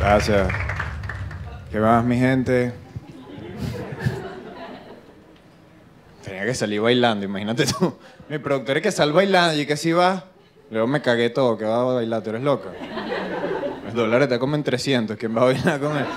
Gracias. ¿Qué más, mi gente? Tenía que salir bailando, imagínate tú. Mi productor es que sal bailando y que si va. Luego me cagué todo, que va a bailar, tú eres loca. El dólar está como en 300, ¿quién va a bailar con él?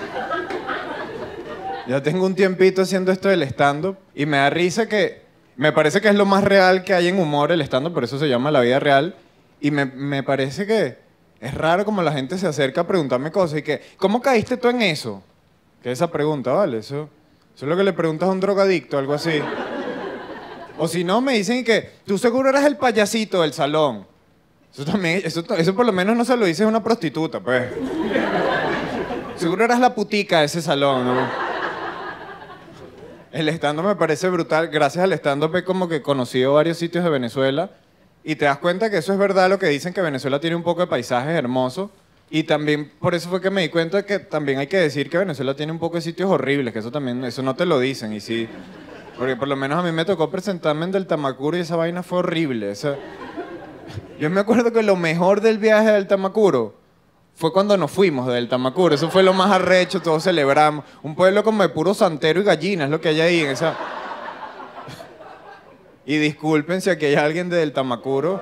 Ya tengo un tiempito haciendo esto del stand-up y me da risa que me parece que es lo más real que hay en humor el stand-up, por eso se llama La Vida Real. Y me parece que es raro como la gente se acerca a preguntarme cosas y que, ¿cómo caíste tú en eso? Que esa pregunta, ¿vale? Eso es lo que le preguntas a un drogadicto, algo así. O si no, me dicen que tú seguro eras el payasito del salón. Eso también, eso por lo menos no se lo dices a una prostituta, pues. Seguro eras la putica de ese salón, ¿no? El stand-up me parece brutal. Gracias al stand-up he como que conocido varios sitios de Venezuela y te das cuenta que eso es verdad lo que dicen, que Venezuela tiene un poco de paisajes hermosos. Y también por eso fue que me di cuenta que también hay que decir que Venezuela tiene un poco de sitios horribles, que eso también, eso no te lo dicen. Y sí, porque por lo menos a mí me tocó presentarme en Del Tamacuro y esa vaina fue horrible. Yo me acuerdo que lo mejor del viaje del Tamacuro fue cuando nos fuimos del Tamacuro. Eso fue lo más arrecho, todos celebramos. Un pueblo como de puro santero y gallinas, lo que hay ahí en esa... Y disculpen si aquí hay alguien de Del Tamacuro,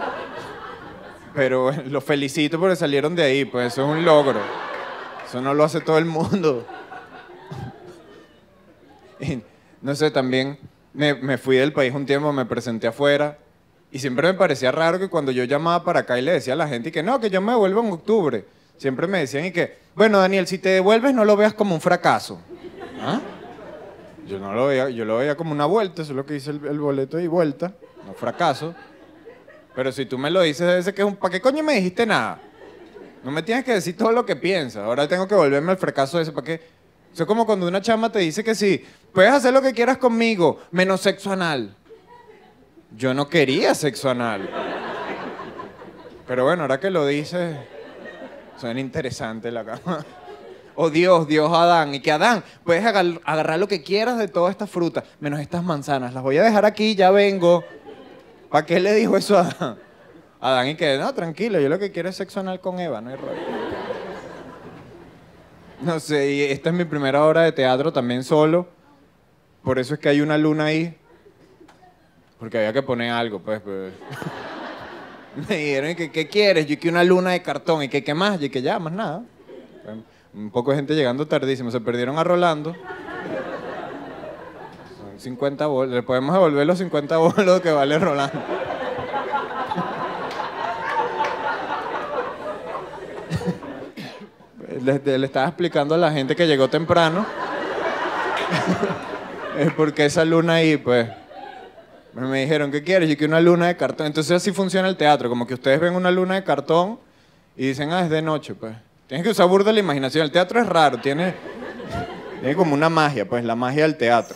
pero los felicito porque salieron de ahí, pues eso es un logro. Eso no lo hace todo el mundo. Y, no sé, también me fui del país un tiempo, me presenté afuera. Y siempre me parecía raro que cuando yo llamaba para acá y le decía a la gente y que no, que yo me devuelvo en octubre, siempre me decían y que, bueno, Daniel, si te devuelves no lo veas como un fracaso. ¿Ah? Yo no lo veía, yo lo veía como una vuelta, eso es lo que dice el boleto y vuelta, no fracaso. Pero si tú me lo dices, debe ser que es un... ¿Para qué coño me dijiste nada? No me tienes que decir todo lo que piensas. Ahora tengo que volverme al fracaso ese, ¿para qué? Eso es como cuando una chama te dice que sí, puedes hacer lo que quieras conmigo, menos sexo anal. Yo no quería sexo anal. Pero bueno, ahora que lo dices, suena interesante la cama. Oh Dios, Dios Adán. Y que Adán, puedes agarrar lo que quieras de todas estas frutas, menos estas manzanas. Las voy a dejar aquí, ya vengo. ¿Para qué le dijo eso a Adán? Adán y que, no, tranquilo, yo lo que quiero es sexo anal con Eva, no hay rollo. No sé, y esta es mi primera obra de teatro también solo. Por eso es que hay una luna ahí. Porque había que poner algo, pues. Me dijeron, ¿qué quieres? Yo quiero una luna de cartón. ¿Y qué más? Y que ya, más nada. Un poco de gente llegando tardísimo. Se perdieron a Rolando. Son 50 bolos. Le podemos devolver los 50 bolos que vale Rolando. Le estaba explicando a la gente que llegó temprano. Porque esa luna ahí, pues... Me dijeron, ¿qué quieres? Yo quiero una luna de cartón. Entonces así funciona el teatro, como que ustedes ven una luna de cartón y dicen, es de noche, pues. Tienes que usar burda la imaginación. El teatro es raro, tiene como una magia, pues, la magia del teatro.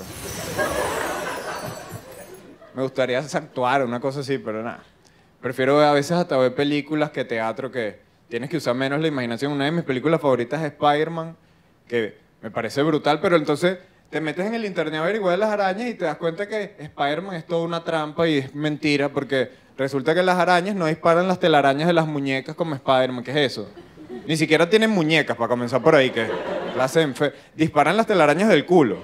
Me gustaría actuar, una cosa así, pero nada. Prefiero a veces hasta ver películas que teatro, que tienes que usar menos la imaginación. Una de mis películas favoritas es Spider-Man, que me parece brutal, pero entonces... Te metes en el internet a averiguar las arañas y te das cuenta que Spider-Man es toda una trampa y es mentira porque resulta que las arañas no disparan las telarañas de las muñecas como Spider-Man. ¿Qué es eso? Ni siquiera tienen muñecas, para comenzar por ahí, que disparan las telarañas del culo.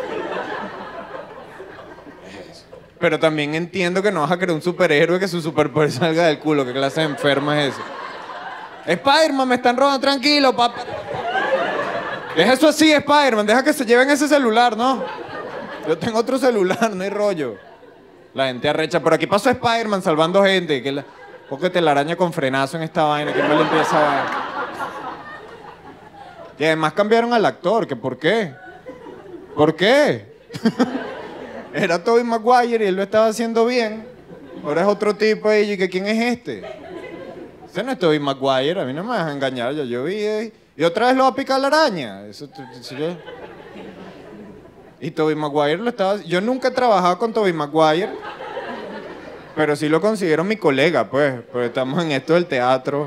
Pero también entiendo que no vas a crear un superhéroe que su superpoder salga del culo. ¿Qué clase de enferma es eso? Spider-Man, me están robando, tranquilo, papá. Es eso así, Spider-Man, deja que se lleven ese celular, ¿no? Yo tengo otro celular, no hay rollo. La gente arrecha, por aquí pasó Spider-Man salvando gente. Porque telaraña con frenazo en esta vaina, que no le empieza a ver. Y además cambiaron al actor, que ¿por qué? ¿Por qué? Era Tobey Maguire y él lo estaba haciendo bien. Ahora es otro tipo ahí, y que ¿quién es este? Ese no es Tobey Maguire, a mí no me vas a engañar, yo vi... Y otra vez lo va a picar la araña. Y Tobey Maguire lo estaba... Yo nunca he trabajado con Tobey Maguire, pero sí lo considero mi colega, pues, porque estamos en esto del teatro.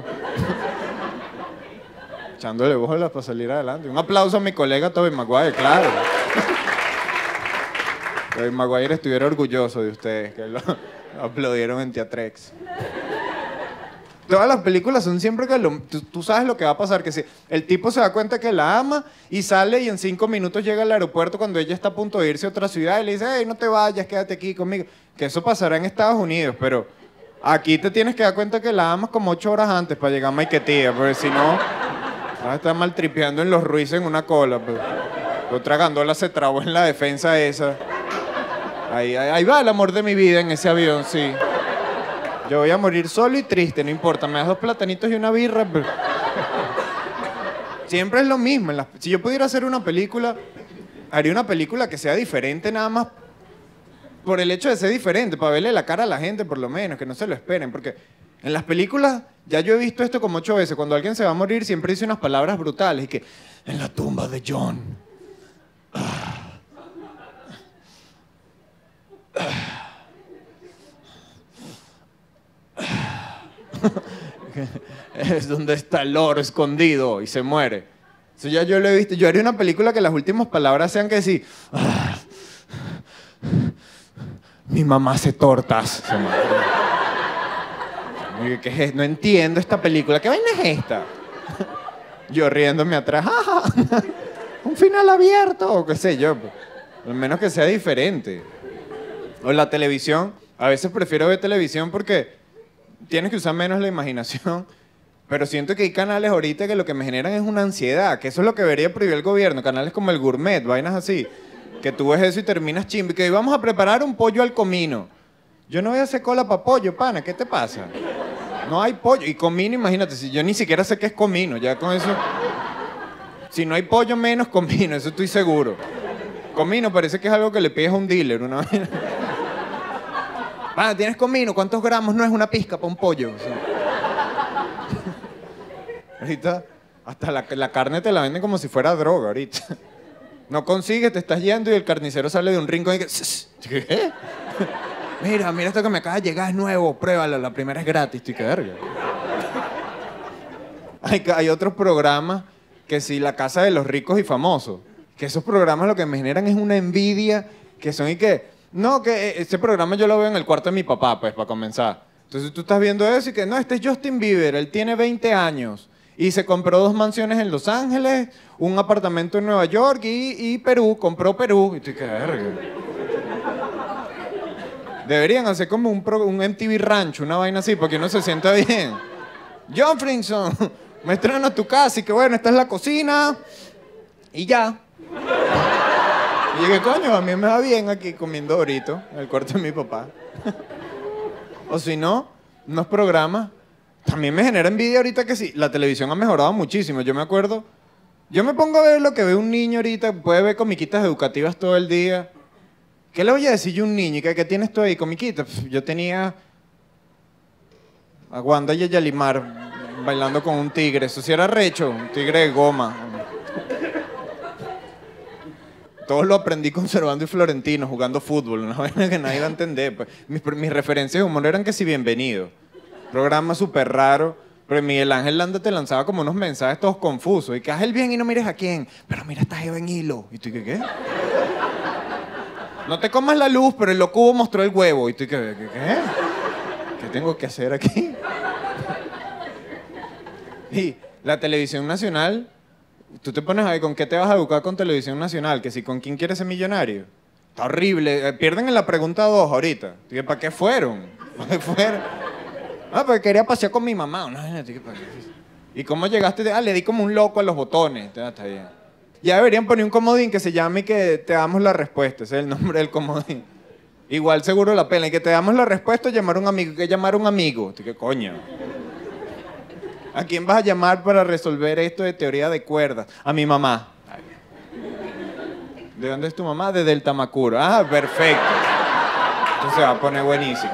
Echándole bolas para salir adelante. Un aplauso a mi colega Tobey Maguire, claro. Tobey Maguire estuviera orgulloso de ustedes, que lo aplaudieron en Teatrex. Todas las películas son siempre que tú sabes lo que va a pasar, que si el tipo se da cuenta que la ama y sale y en 5 minutos llega al aeropuerto cuando ella está a punto de irse a otra ciudad y le dice, hey, no te vayas, quédate aquí conmigo. Que eso pasará en Estados Unidos, pero aquí te tienes que dar cuenta que la amas como 8 horas antes para llegar a Maiquetía, porque si no, vas a estar maltripeando en los Ruiz en una cola. Pues. Otra gandola se trabó en la defensa esa. Ahí va el amor de mi vida en ese avión, sí. Yo voy a morir solo y triste, no importa. Me das 2 platanitos y una birra. Pero... Siempre es lo mismo. Si yo pudiera hacer una película, haría una película que sea diferente nada más por el hecho de ser diferente, para verle la cara a la gente por lo menos, que no se lo esperen. Porque en las películas, ya yo he visto esto como 8 veces, cuando alguien se va a morir siempre dice unas palabras brutales y que, en la tumba de John. Es donde está el oro escondido y se muere. Eso ya yo lo he visto. Yo haría una película que las últimas palabras sean que sí. Mi mamá hace tortas. ¿Qué es? No entiendo esta película. ¿Qué vaina es esta? Yo riéndome atrás. Un final abierto o qué sé yo. Al menos que sea diferente. O la televisión. A veces prefiero ver televisión porque tienes que usar menos la imaginación. Pero siento que hay canales ahorita que lo que me generan es una ansiedad. Que eso es lo que debería prohibir el gobierno. Canales como el Gourmet, vainas así. Que tú ves eso y terminas chimbo. Y que hoy vamos a preparar un pollo al comino. Yo no voy a hacer cola para pollo, pana. ¿Qué te pasa? No hay pollo. Y comino, imagínate. Si yo ni siquiera sé qué es comino. Ya con eso... Si no hay pollo, menos comino. Eso estoy seguro. Comino parece que es algo que le pides a un dealer. Una vaina. Pana, ¿tienes comino? ¿Cuántos gramos? No es una pizca para un pollo. O sea. Ahorita hasta la carne te la venden como si fuera droga ahorita. No consigues, te estás yendo y el carnicero sale de un rincón y que... ¿Qué? Mira esto que me acaba de llegar, es nuevo, pruébalo, la primera es gratis. Estoy que verga. Hay otros programas que sí, La Casa de los Ricos y Famosos. Que esos programas lo que me generan es una envidia, que son y que... No, que ese programa yo lo veo en el cuarto de mi papá, pues, para comenzar. Entonces tú estás viendo eso y que, no, este es Justin Bieber, él tiene 20 años. Y se compró 2 mansiones en Los Ángeles, un apartamento en Nueva York y Perú, compró Perú. Y tú, qué verga. Deberían hacer como un MTV Rancho, una vaina así, porque uno se sienta bien. John Frinkson, me estreno a tu casa y que bueno, esta es la cocina. Y ya. Y dije, coño, a mí me va bien aquí comiendo Doritos en el cuarto de mi papá. O si no, unos programas. También me genera envidia ahorita que sí, la televisión ha mejorado muchísimo. Yo me acuerdo, yo me pongo a ver lo que ve un niño ahorita, puede ver comiquitas educativas todo el día. ¿Qué le voy a decir yo a un niño? ¿Qué tienes tú ahí, comiquitas? Yo tenía a Wanda y a Yalimar bailando con un tigre. Eso sí era recho, un tigre de goma. Todo lo aprendí conservando y Florentino, jugando fútbol, una vaina que nadie iba a entender. Pues, mis referencias de humor eran que si bienvenido. Programa súper raro, pero Miguel Ángel Landa te lanzaba como unos mensajes todos confusos. Y que haz el bien y no mires a quién. Pero mira esta jeva en hilo. ¿Y tú qué? No te comas la luz, pero el locubo mostró el huevo. ¿Y tú qué? ¿Qué tengo que hacer aquí? Y la televisión nacional, tú te pones ahí, ¿con qué te vas a educar con televisión nacional? Que si con quién quieres ser millonario. Está horrible. Pierden en la pregunta 2 ahorita. ¿Para qué fueron? ¿Para qué fueron? Ah, porque quería pasear con mi mamá. ¿Y cómo llegaste? Le di como un loco a los botones. Está bien. Ya deberían poner un comodín que se llame y que te damos la respuesta. Ese es el nombre del comodín. Igual seguro la pena. Y que te damos la respuesta, llamar a un amigo. Que llamar a un amigo. ¿Qué coño? ¿A quién vas a llamar para resolver esto de teoría de cuerdas? A mi mamá. ¿De dónde es tu mamá? De Delta Macuro. Ah, perfecto. Esto se va a poner buenísimo.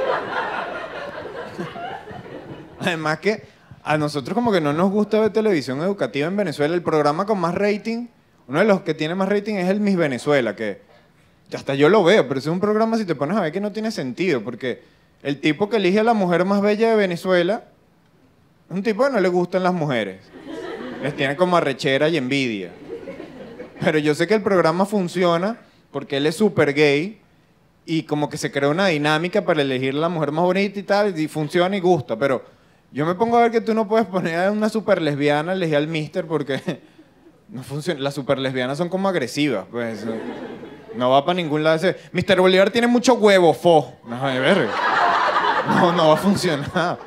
Además que a nosotros como que no nos gusta ver televisión educativa en Venezuela. El programa con más rating, uno de los que tiene más rating es el Miss Venezuela, que hasta yo lo veo, pero es un programa, si te pones a ver, que no tiene sentido, porque el tipo que elige a la mujer más bella de Venezuela es un tipo que no le gustan las mujeres. Les tiene como arrechera y envidia. Pero yo sé que el programa funciona porque él es súper gay y como que se crea una dinámica para elegir a la mujer más bonita y tal, y funciona y gusta, pero... Yo me pongo a ver que tú no puedes poner a una super lesbiana a elegir al mister porque no funciona. Las super lesbianas son como agresivas, pues. No va para ningún lado ese. Mr. Bolívar tiene mucho huevo, fo. No, de verga. No va a funcionar.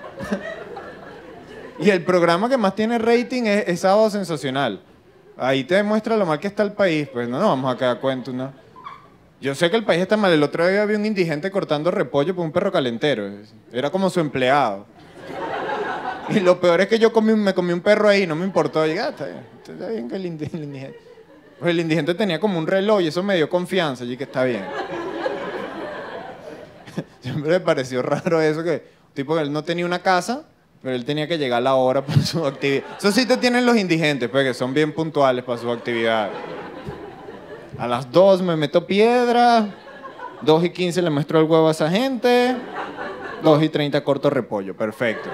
Y el programa que más tiene rating es Sábado Sensacional. Ahí te demuestra lo mal que está el país. Pues no vamos a quedar cuentos, ¿no? Yo sé que el país está mal. El otro día vi un indigente cortando repollo por un perro calentero. Era como su empleado. Y lo peor es que yo me comí un perro ahí, no me importó. Y dije, está bien que el indigente... Pues el indigente tenía como un reloj y eso me dio confianza. Y que está bien. Siempre me pareció raro eso que... Tipo, él no tenía una casa, pero él tenía que llegar a la hora para su actividad. Eso sí te tienen los indigentes, pues, que son bien puntuales para su actividad. A las 2 me meto piedra, 2:15 le muestro el huevo a esa gente, 2:30 corto repollo, perfecto.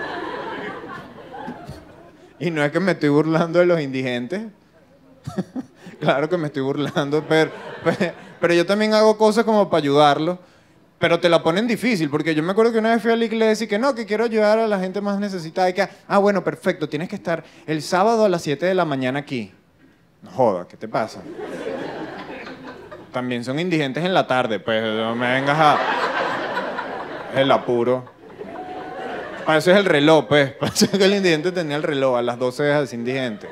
Y no es que me estoy burlando de los indigentes. Claro que me estoy burlando, pero yo también hago cosas como para ayudarlos. Pero te la ponen difícil, porque yo me acuerdo que una vez fui a la iglesia y que no, que quiero ayudar a la gente más necesitada. Y que, bueno, perfecto, tienes que estar el sábado a las 7 de la mañana aquí. No joda, ¿qué te pasa? También son indigentes en la tarde, pues no me vengas a... El apuro. Para eso es el reloj, pues. Para eso es que el indigente tenía el reloj, a las 12 es indigente.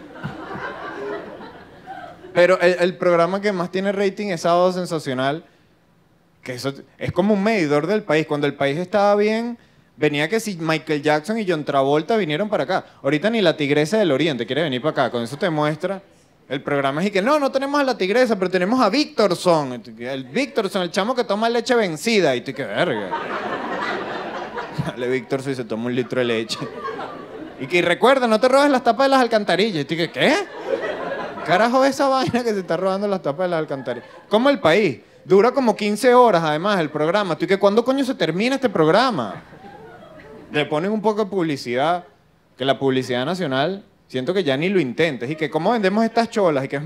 Pero el programa que más tiene rating es Sábado Sensacional, que eso es como un medidor del país. Cuando el país estaba bien, venía que si Michael Jackson y John Travolta vinieron para acá. Ahorita ni la Tigresa del Oriente quiere venir para acá. Con eso te muestra. El programa es y que no tenemos a la Tigresa, pero tenemos a Victorson. El Victorson, el chamo que toma leche vencida. Y tú, qué verga. Dale, Victorson, y se toma un litro de leche. Y que recuerda, no te robes las tapas de las alcantarillas. Y tú, ¿qué? Carajo, esa vaina que se está robando las tapas de las alcantarillas. Como el país. Dura como 15 horas, además, el programa. ¿Tú, cuándo coño se termina este programa? Le ponen un poco de publicidad, que la publicidad nacional, siento que ya ni lo intentes. Y que, ¿cómo vendemos estas cholas? Y que,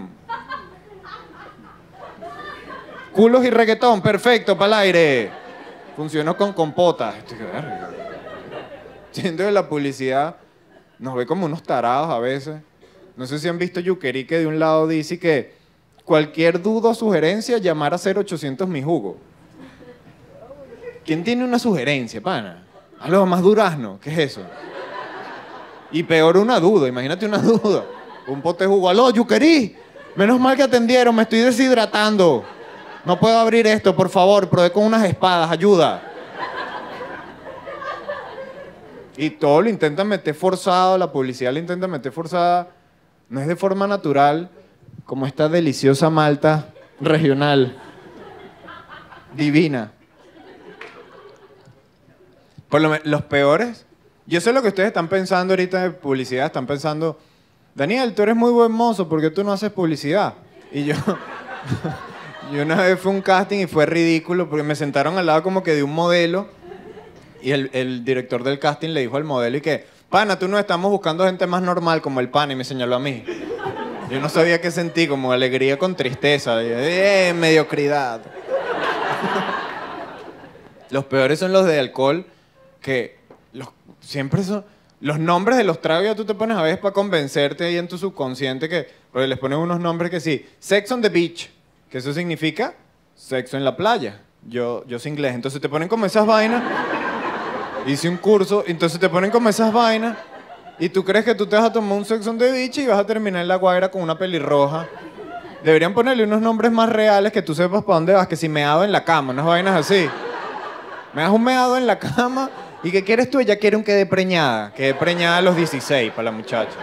culos y reggaetón, perfecto, para el aire. Funcionó con compotas. Siento que la publicidad nos ve como unos tarados a veces. No sé si han visto Yuquerí, que de un lado dice que cualquier duda o sugerencia, llamar a 0800 mi jugo. ¿Quién tiene una sugerencia, pana? Algo más durazno, ¿qué es eso? Y peor una duda, imagínate una duda. Un pote de jugo, aló, Yuquerí, menos mal que atendieron, me estoy deshidratando. No puedo abrir esto, por favor, probé con unas espadas, ayuda. Y todo lo intentan meter forzado, la publicidad lo intenta meter forzada. No es de forma natural, como esta deliciosa malta regional. Divina. Por los peores, yo sé lo que ustedes están pensando ahorita de publicidad, están pensando, Daniel, tú eres muy buen mozo, ¿por qué tú no haces publicidad? Y yo una vez fui a un casting y fue ridículo, porque me sentaron al lado como que de un modelo, y el director del casting le dijo al modelo y que, pana, tú no estamos buscando gente más normal como el pana, y me señaló a mí. Yo no sabía qué sentí, como alegría con tristeza, mediocridad. Los peores son los de alcohol, que siempre son... Los nombres de los tragos ya tú te pones a veces para convencerte ahí en tu subconsciente que... Porque les ponen unos nombres que sí. Sex on the beach, que eso significa sexo en la playa. Yo sé inglés, entonces te ponen como esas vainas. Hice un curso, entonces te ponen como esas vainas. Y tú crees que tú te vas a tomar un Sex on the beach y vas a terminar en La Guaira con una pelirroja. Deberían ponerle unos nombres más reales que tú sepas para dónde vas, que si meado en la cama, unas vainas así. Me das un meado en la cama... ¿Y qué quieres tú? Ella quiere un quede preñada a los 16 para la muchacha.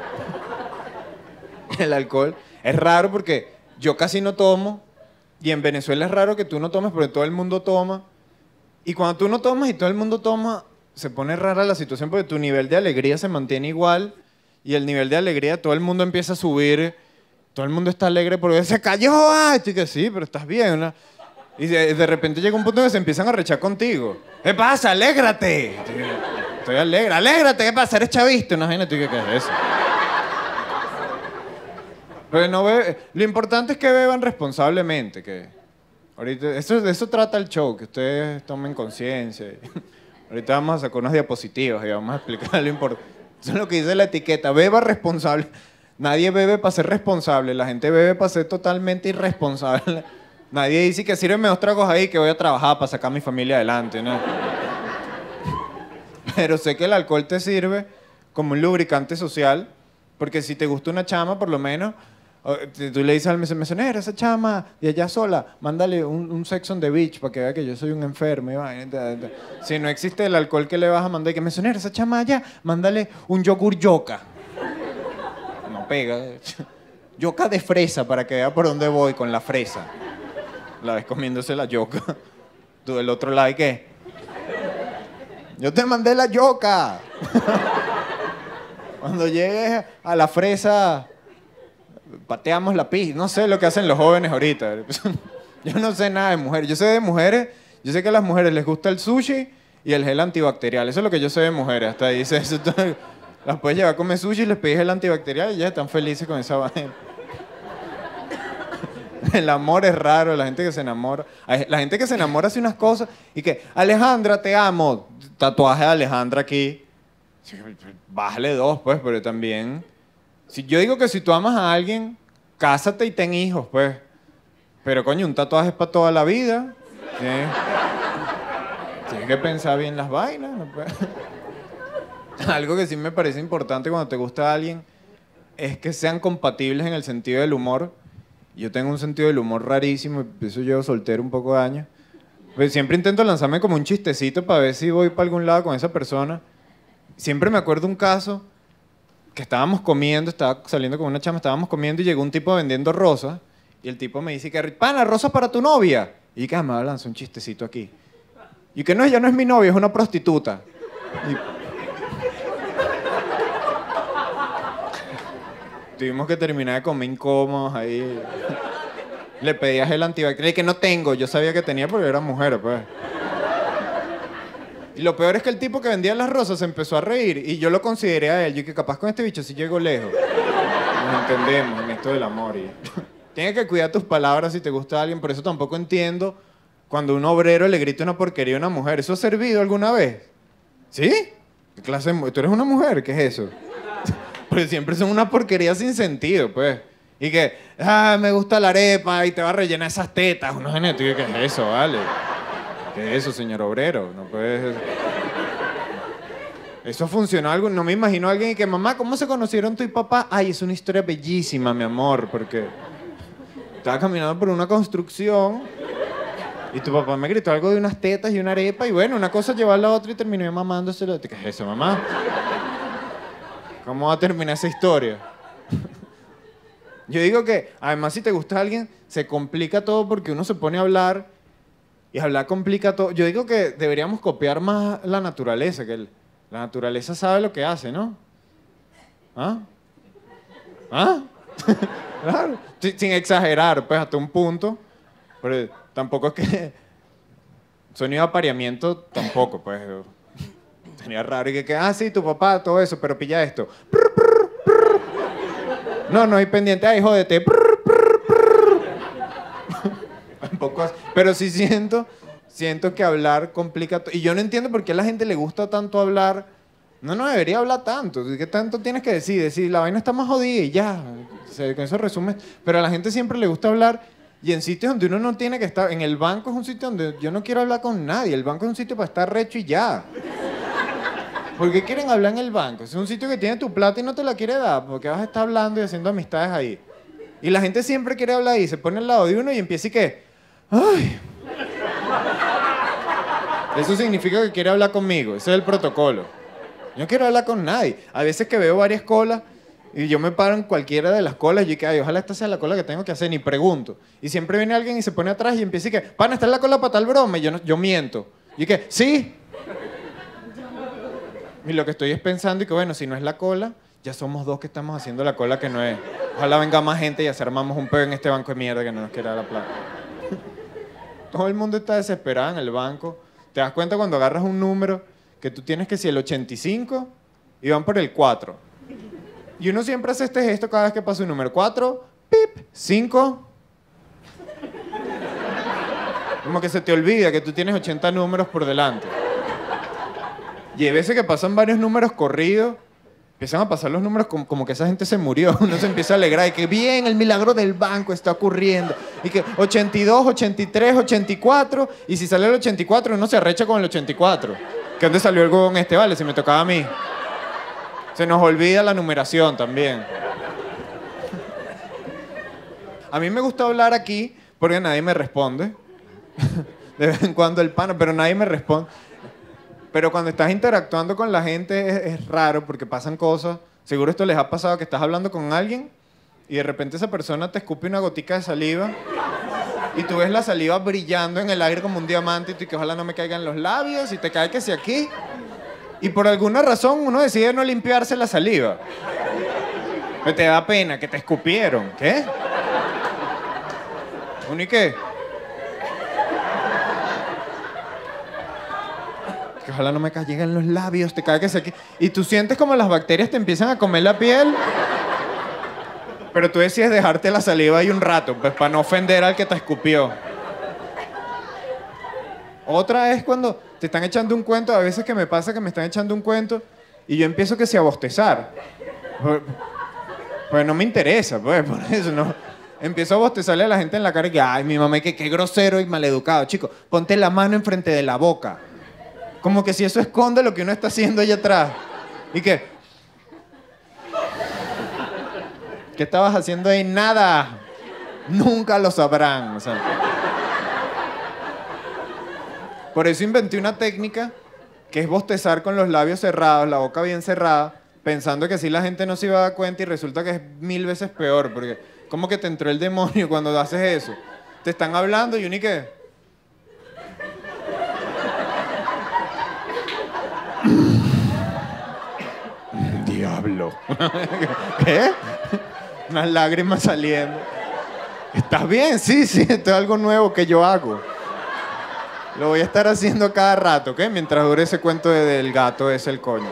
El alcohol es raro porque yo casi no tomo y en Venezuela es raro que tú no tomes porque todo el mundo toma. Y cuando tú no tomas y todo el mundo toma, se pone rara la situación porque tu nivel de alegría se mantiene igual y el nivel de alegría de todo el mundo empieza a subir. Todo el mundo está alegre porque se cayó. ¡Ay! Chica, sí, pero estás bien, ¿no? Y de repente llega un punto en que se empiezan a rechar contigo. ¿Qué pasa? ¡Alégrate! Estoy alegre. ¡Alégrate! ¿Qué pasa? ¿Eres chavista? Imagínate qué es eso. Pero no lo importante es que beban responsablemente. Que ahorita, de eso trata el show, que ustedes tomen conciencia. Ahorita vamos a sacar unas diapositivas y vamos a explicar lo importante. Eso es lo que dice la etiqueta. Beba responsable. Nadie bebe para ser responsable. La gente bebe para ser totalmente irresponsable. Nadie dice que sírveme 2 tragos ahí que voy a trabajar para sacar a mi familia adelante, ¿no? Pero sé que el alcohol te sirve como un lubricante social, porque si te gusta una chama, por lo menos, tú le dices al mesonero, esa chama de allá sola, mándale un sex on the beach para que vea que yo soy un enfermo. Si no existe el alcohol, ¿qué le vas a mandar? Que mesonero, esa chama allá, mándale un yogur yoka. No pega. Yoka de fresa para que vea por dónde voy con la fresa. La ves comiéndose la yoka. Tú del otro lado, ¿y qué? Yo te mandé la yoka. Cuando llegues a la fresa, pateamos la pista. No sé lo que hacen los jóvenes ahorita. Yo no sé nada de mujeres. Yo sé de mujeres. Yo sé que a las mujeres les gusta el sushi y el gel antibacterial. Eso es lo que yo sé de mujeres. Hasta ahí dice eso. Las puedes llevar a comer sushi y les pedís gel antibacterial y ya están felices con esa vaina. El amor es raro, la gente que se enamora. La gente que se enamora hace unas cosas y que, Alejandra, te amo. Tatuaje de Alejandra aquí. Bájale 2, pues, pero también... Yo digo que si tú amas a alguien, cásate y ten hijos, pues. Pero, coño, un tatuaje es para toda la vida. ¿Sí? Tienes que pensar bien las vainas. ¿No? Algo que sí me parece importante cuando te gusta alguien es que sean compatibles en el sentido del humor. Yo tengo un sentido del humor rarísimo, eso llevo soltero un poco de años. Pues siempre intento lanzarme como un chistecito para ver si voy para algún lado con esa persona. Siempre me acuerdo un caso que estábamos comiendo, estaba saliendo con una chama, estábamos comiendo y llegó un tipo vendiendo rosas y el tipo me dice que, pana, rosas para tu novia. Y que me va a lanzar un chistecito aquí. Y que no, ella no es mi novia, es una prostituta. Tuvimos que terminar de comer incómodos ahí. Le pedía gel antibacterial y que no tengo. Yo sabía que tenía porque era mujer, pues. Y lo peor es que el tipo que vendía las rosas se empezó a reír y yo lo consideré a él. Yo que capaz con este bicho sí llego lejos. Nos entendemos en esto del amor. Tienes que cuidar tus palabras si te gusta alguien. Por eso tampoco entiendo cuando un obrero le grita una porquería a una mujer. ¿Eso ha servido alguna vez? ¿Sí? ¿Qué clase de... ¿Tú eres una mujer? ¿Qué es eso? Porque siempre son una porquería sin sentido, pues. Y que, me gusta la arepa y te va a rellenar esas tetas. Uno genético, ¿qué es eso, vale? ¿Qué es eso, señor obrero? No puedes... Eso funcionó algo. No me imagino a alguien y que, mamá, ¿cómo se conocieron tú y papá? Ay, es una historia bellísima, mi amor, porque estaba caminando por una construcción y tu papá me gritó algo de unas tetas y una arepa y bueno, una cosa llevó a la otra y terminé mamándoselo. ¿Qué es eso, mamá? ¿Cómo va a terminar esa historia? Yo digo que, además, si te gusta alguien, se complica todo porque uno se pone a hablar y hablar complica todo. Yo digo que deberíamos copiar más la naturaleza, que la naturaleza sabe lo que hace, ¿no? ¿Ah? ¿Ah? Claro. Sin exagerar, pues, hasta un punto. Pero tampoco es que... Sonido de apareamiento, tampoco, pues... Sería raro y que sí, tu papá, todo eso, pero pilla esto. No hay pendiente. Ay, jódete. Tampoco así. Pero sí siento que hablar complica. Y yo no entiendo por qué a la gente le gusta tanto hablar. No debería hablar tanto. ¿Qué tanto tienes que decir? Decir, la vaina está más jodida y ya. O sea, con eso resumes. Pero a la gente siempre le gusta hablar y en sitios donde uno no tiene que estar. En el banco es un sitio donde yo no quiero hablar con nadie. El banco es un sitio para estar recho y ya. ¿Por qué quieren hablar en el banco? Es un sitio que tiene tu plata y no te la quiere dar, porque vas a estar hablando y haciendo amistades ahí. Y la gente siempre quiere hablar ahí, se pone al lado de uno y empieza y que... ¡Ay! Eso significa que quiere hablar conmigo, ese es el protocolo. Yo no quiero hablar con nadie. A veces que veo varias colas y yo me paro en cualquiera de las colas y yo que, ay, ojalá esta sea la cola que tengo que hacer, ni pregunto. Y siempre viene alguien y se pone atrás y empieza y que, pana, ¿está en la cola para tal broma? Y yo miento. Y que, sí. Y lo que estoy es pensando y que bueno, si no es la cola, ya somos 2 que estamos haciendo la cola que no es. Ojalá venga más gente y así armamos un peo en este banco de mierda que no nos quiere dar la plata. Todo el mundo está desesperado en el banco. Te das cuenta cuando agarras un número que tú tienes que si el 85 y van por el 4. Y uno siempre hace este gesto cada vez que pasa un número. 4, pip, 5. Como que se te olvida que tú tienes 80 números por delante. Y hay veces que pasan varios números corridos, empiezan a pasar los números como que esa gente se murió. Uno se empieza a alegrar y que bien, el milagro del banco está ocurriendo. Y que 82, 83, 84. Y si sale el 84, uno se arrecha con el 84. ¿Que dónde salió el huevón este? Vale, si me tocaba a mí. Se nos olvida la numeración también. A mí me gusta hablar aquí porque nadie me responde. De vez en cuando el pana, pero nadie me responde. Pero cuando estás interactuando con la gente es raro porque pasan cosas. Seguro esto les ha pasado que estás hablando con alguien y de repente esa persona te escupe una gotica de saliva y tú ves la saliva brillando en el aire como un diamante y tú que ojalá no me caiga en los labios y te cae que si aquí. Y por alguna razón uno decide no limpiarse la saliva. Pero te da pena que te escupieron. ¿Qué? ¿Uno y qué? Que ojalá no me caiga en los labios, te cae que se aquí. Y tú sientes como las bacterias te empiezan a comer la piel. Pero tú decides dejarte la saliva ahí un rato, pues para no ofender al que te escupió. Otra es cuando te están echando un cuento, a veces que me pasa que me están echando un cuento y yo empiezo que sea a bostezar. Pues no me interesa, pues, por eso no. Empiezo a bostezarle a la gente en la cara y que, ay, mi mamá, que qué grosero y maleducado. Chico, ponte la mano enfrente de la boca. Como que si eso esconde lo que uno está haciendo allá atrás. ¿Y qué? ¿Qué estabas haciendo ahí? Nada. Nunca lo sabrán. O sea. Por eso inventé una técnica que es bostezar con los labios cerrados, la boca bien cerrada, pensando que así la gente no se iba a dar cuenta y resulta que es 1000 veces peor, porque como que te entró el demonio cuando haces eso. Te están hablando y uno y qué. Diablo. ¿Qué? Unas lágrimas saliendo. ¿Estás bien? Sí, esto es algo nuevo que yo hago. Lo voy a estar haciendo cada rato, ¿ok? Mientras dure ese cuento del gato es el coño.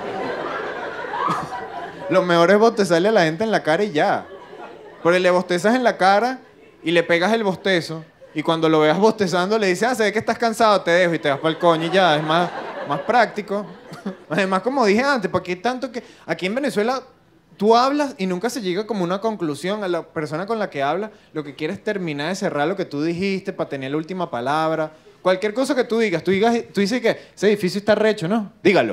Lo mejor es bostezarle a la gente en la cara y ya. Porque le bostezas en la cara y le pegas el bostezo y cuando lo veas bostezando le dices, se ve que estás cansado, te dejo y te vas para el coño y ya. Es más práctico. Además, como dije antes, porque tanto que aquí en Venezuela tú hablas y nunca se llega como una conclusión. A la persona con la que hablas lo que quiere es terminar de cerrar lo que tú dijiste para tener la última palabra. Cualquier cosa que tú digas, tú dices que ese edificio está recho, ¿no? Dígalo.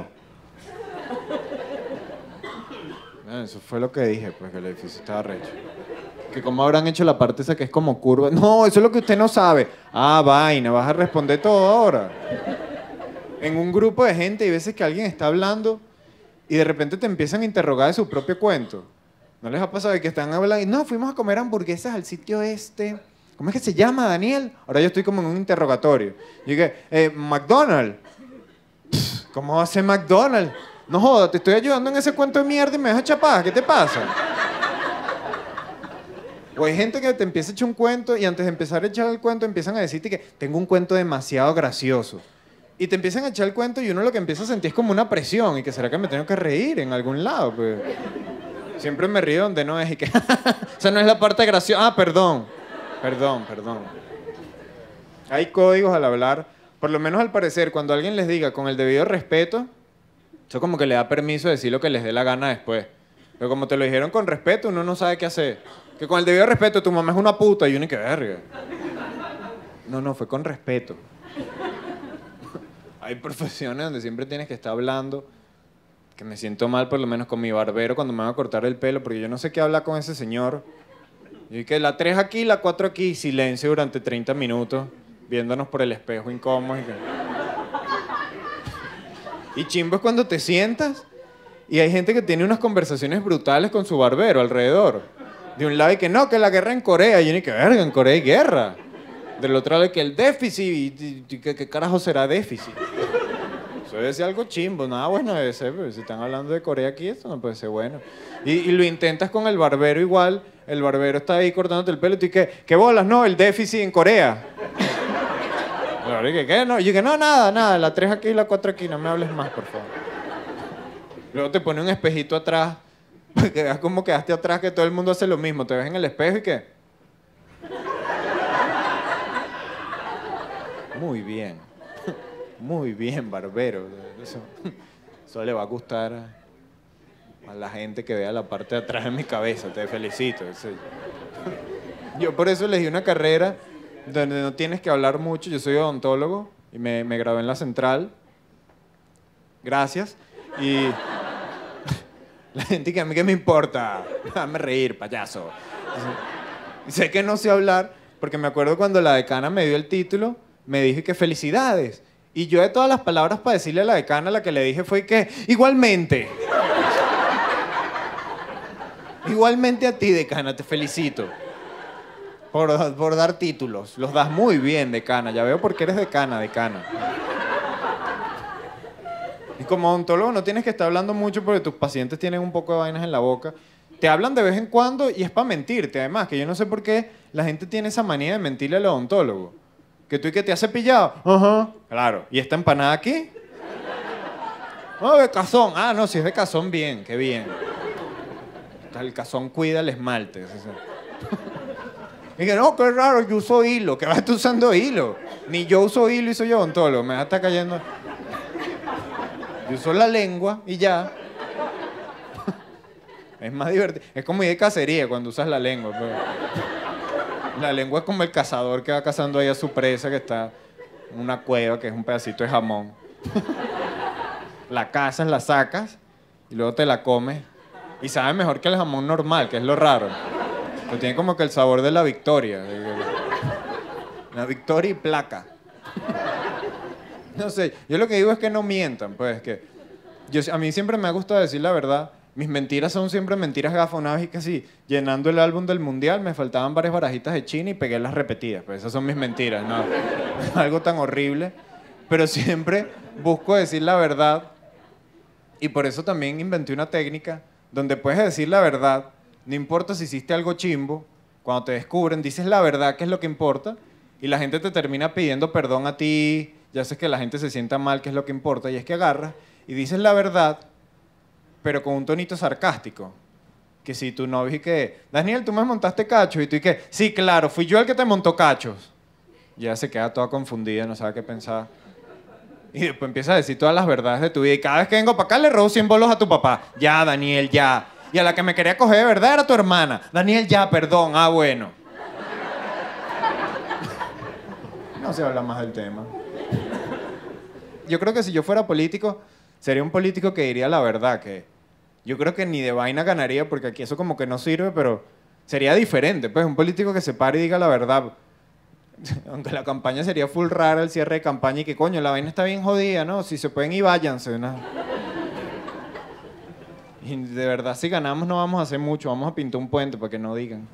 Eso fue lo que dije, pues, que el edificio estaba recho. Que cómo habrán hecho la parte esa que es como curva. No, eso es lo que usted no sabe. Ah, vaina, vas a responder todo ahora. En un grupo de gente hay veces que alguien está hablando y de repente te empiezan a interrogar de su propio cuento. ¿No les ha pasado que están hablando? No, fuimos a comer hamburguesas al sitio este. ¿Cómo es que se llama, Daniel? Ahora yo estoy como en un interrogatorio. Y dije, McDonald's. ¿Cómo va a ser McDonald's? No jodas, te estoy ayudando en ese cuento de mierda y me dejas chapar. ¿Qué te pasa? O hay gente que te empieza a echar un cuento y antes de empezar a echar el cuento empiezan a decirte que tengo un cuento demasiado gracioso. Y te empiezan a echar el cuento y uno lo que empieza a sentir es como una presión. Y que será que me tengo que reír en algún lado. Pues siempre me río donde no es. Y que esa no es la parte graciosa. Ah, perdón. Hay códigos al hablar. Por lo menos al parecer, cuando alguien les diga con el debido respeto, eso como que le da permiso de decir lo que les dé la gana después. Pero como te lo dijeron con respeto, uno no sabe qué hacer. Que con el debido respeto, tu mamá es una puta y uno y que verga. No, fue con respeto. Hay profesiones donde siempre tienes que estar hablando, que me siento mal por lo menos con mi barbero cuando me van a cortar el pelo, porque yo no sé qué hablar con ese señor. Y que la 3 aquí, la 4 aquí, silencio durante 30 minutos, viéndonos por el espejo incómodos. Y chimbo es cuando te sientas y hay gente que tiene unas conversaciones brutales con su barbero alrededor. De un lado y que no, que la guerra en Corea. Y uno y que verga, en Corea hay guerra. Del otro lado y que el déficit. Y ¿qué carajo será déficit? Eso debe ser algo chimbo. Nada bueno debe ser, pero si están hablando de Corea aquí, esto no puede ser bueno. Y lo intentas con el barbero igual. El barbero está ahí cortándote el pelo y tú dices, ¿qué bolas? No, el déficit en Corea. Y que, ¿qué? No. Y yo que no, nada. La 3 aquí y la 4 aquí. No me hables más, por favor. Luego te pone un espejito atrás. Para que veas cómo quedaste atrás, que todo el mundo hace lo mismo. Te ves en el espejo y ¿qué? Muy bien, barbero. Eso. Eso le va a gustar a la gente que vea la parte de atrás de mi cabeza. Te felicito. Yo por eso elegí una carrera donde no tienes que hablar mucho. Yo soy odontólogo y me gradué en la Central. Gracias. Y la gente que a mí qué me importa. Déjame reír, payaso. Y sé que no sé hablar porque me acuerdo cuando la decana me dio el título, me dije que felicidades. Y yo de todas las palabras para decirle a la decana, la que le dije fue que igualmente. Igualmente a ti, decana, te felicito. Por dar títulos. Los das muy bien, decana. Ya veo por qué eres decana. Y como odontólogo no tienes que estar hablando mucho porque tus pacientes tienen un poco de vainas en la boca. Te hablan de vez en cuando y es para mentirte. Además, que yo no sé por qué la gente tiene esa manía de mentirle al odontólogo. Que tú y que te has cepillado. Ajá. Claro. ¿Y esta empanada aquí? No, de cazón. Ah, no, si es de cazón, bien. Qué bien. El cazón cuida el esmalte. Y que no, qué raro, yo uso hilo. ¿Qué vas tú usando hilo? Ni yo uso hilo y soy odontólogo. Me va a estar cayendo. Yo uso la lengua y ya. Es más divertido. Es como ir de cacería cuando usas la lengua. Pero... La lengua es como el cazador que va cazando ahí a su presa que está en una cueva, que es un pedacito de jamón. La cazas, la sacas y luego te la comes. Y sabe mejor que el jamón normal, que es lo raro. Pero tiene como que el sabor de la victoria. La victoria y placa. No sé, yo lo que digo es que no mientan, pues, que a mí siempre me ha gustado decir la verdad. Mis mentiras son siempre mentiras gafas. Una vez y que sí, llenando el álbum del mundial, me faltaban varias barajitas de China y pegué las repetidas. Pues esas son mis mentiras, ¿no? Algo tan horrible. Pero siempre busco decir la verdad. Y por eso también inventé una técnica donde puedes decir la verdad. No importa si hiciste algo chimbo. Cuando te descubren, dices la verdad, que es lo que importa. Y la gente te termina pidiendo perdón a ti. Ya haces que la gente se sienta mal, que es lo que importa. Y es que agarras y dices la verdad, pero con un tonito sarcástico. Que si tu novio y que, Daniel, tú me montaste cachos. Y tú y que, sí, claro, fui yo el que te montó cachos. Y ella se queda toda confundida, no sabe qué pensar. Y después empieza a decir todas las verdades de tu vida. Y cada vez que vengo para acá le robo 100 bolos a tu papá. Ya, Daniel, ya. Y a la que me quería coger de verdad era tu hermana. Daniel, ya, perdón. Ah, bueno. No se habla más del tema. Yo creo que si yo fuera político, sería un político que diría la verdad, que yo creo que ni de vaina ganaría, porque aquí eso como que no sirve, pero sería diferente. Pues un político que se pare y diga la verdad. Aunque la campaña sería full rara, el cierre de campaña, y que coño, la vaina está bien jodida, ¿no? Si se pueden ir, váyanse, ¿no? Y de verdad, si ganamos no vamos a hacer mucho, vamos a pintar un puente para que no digan.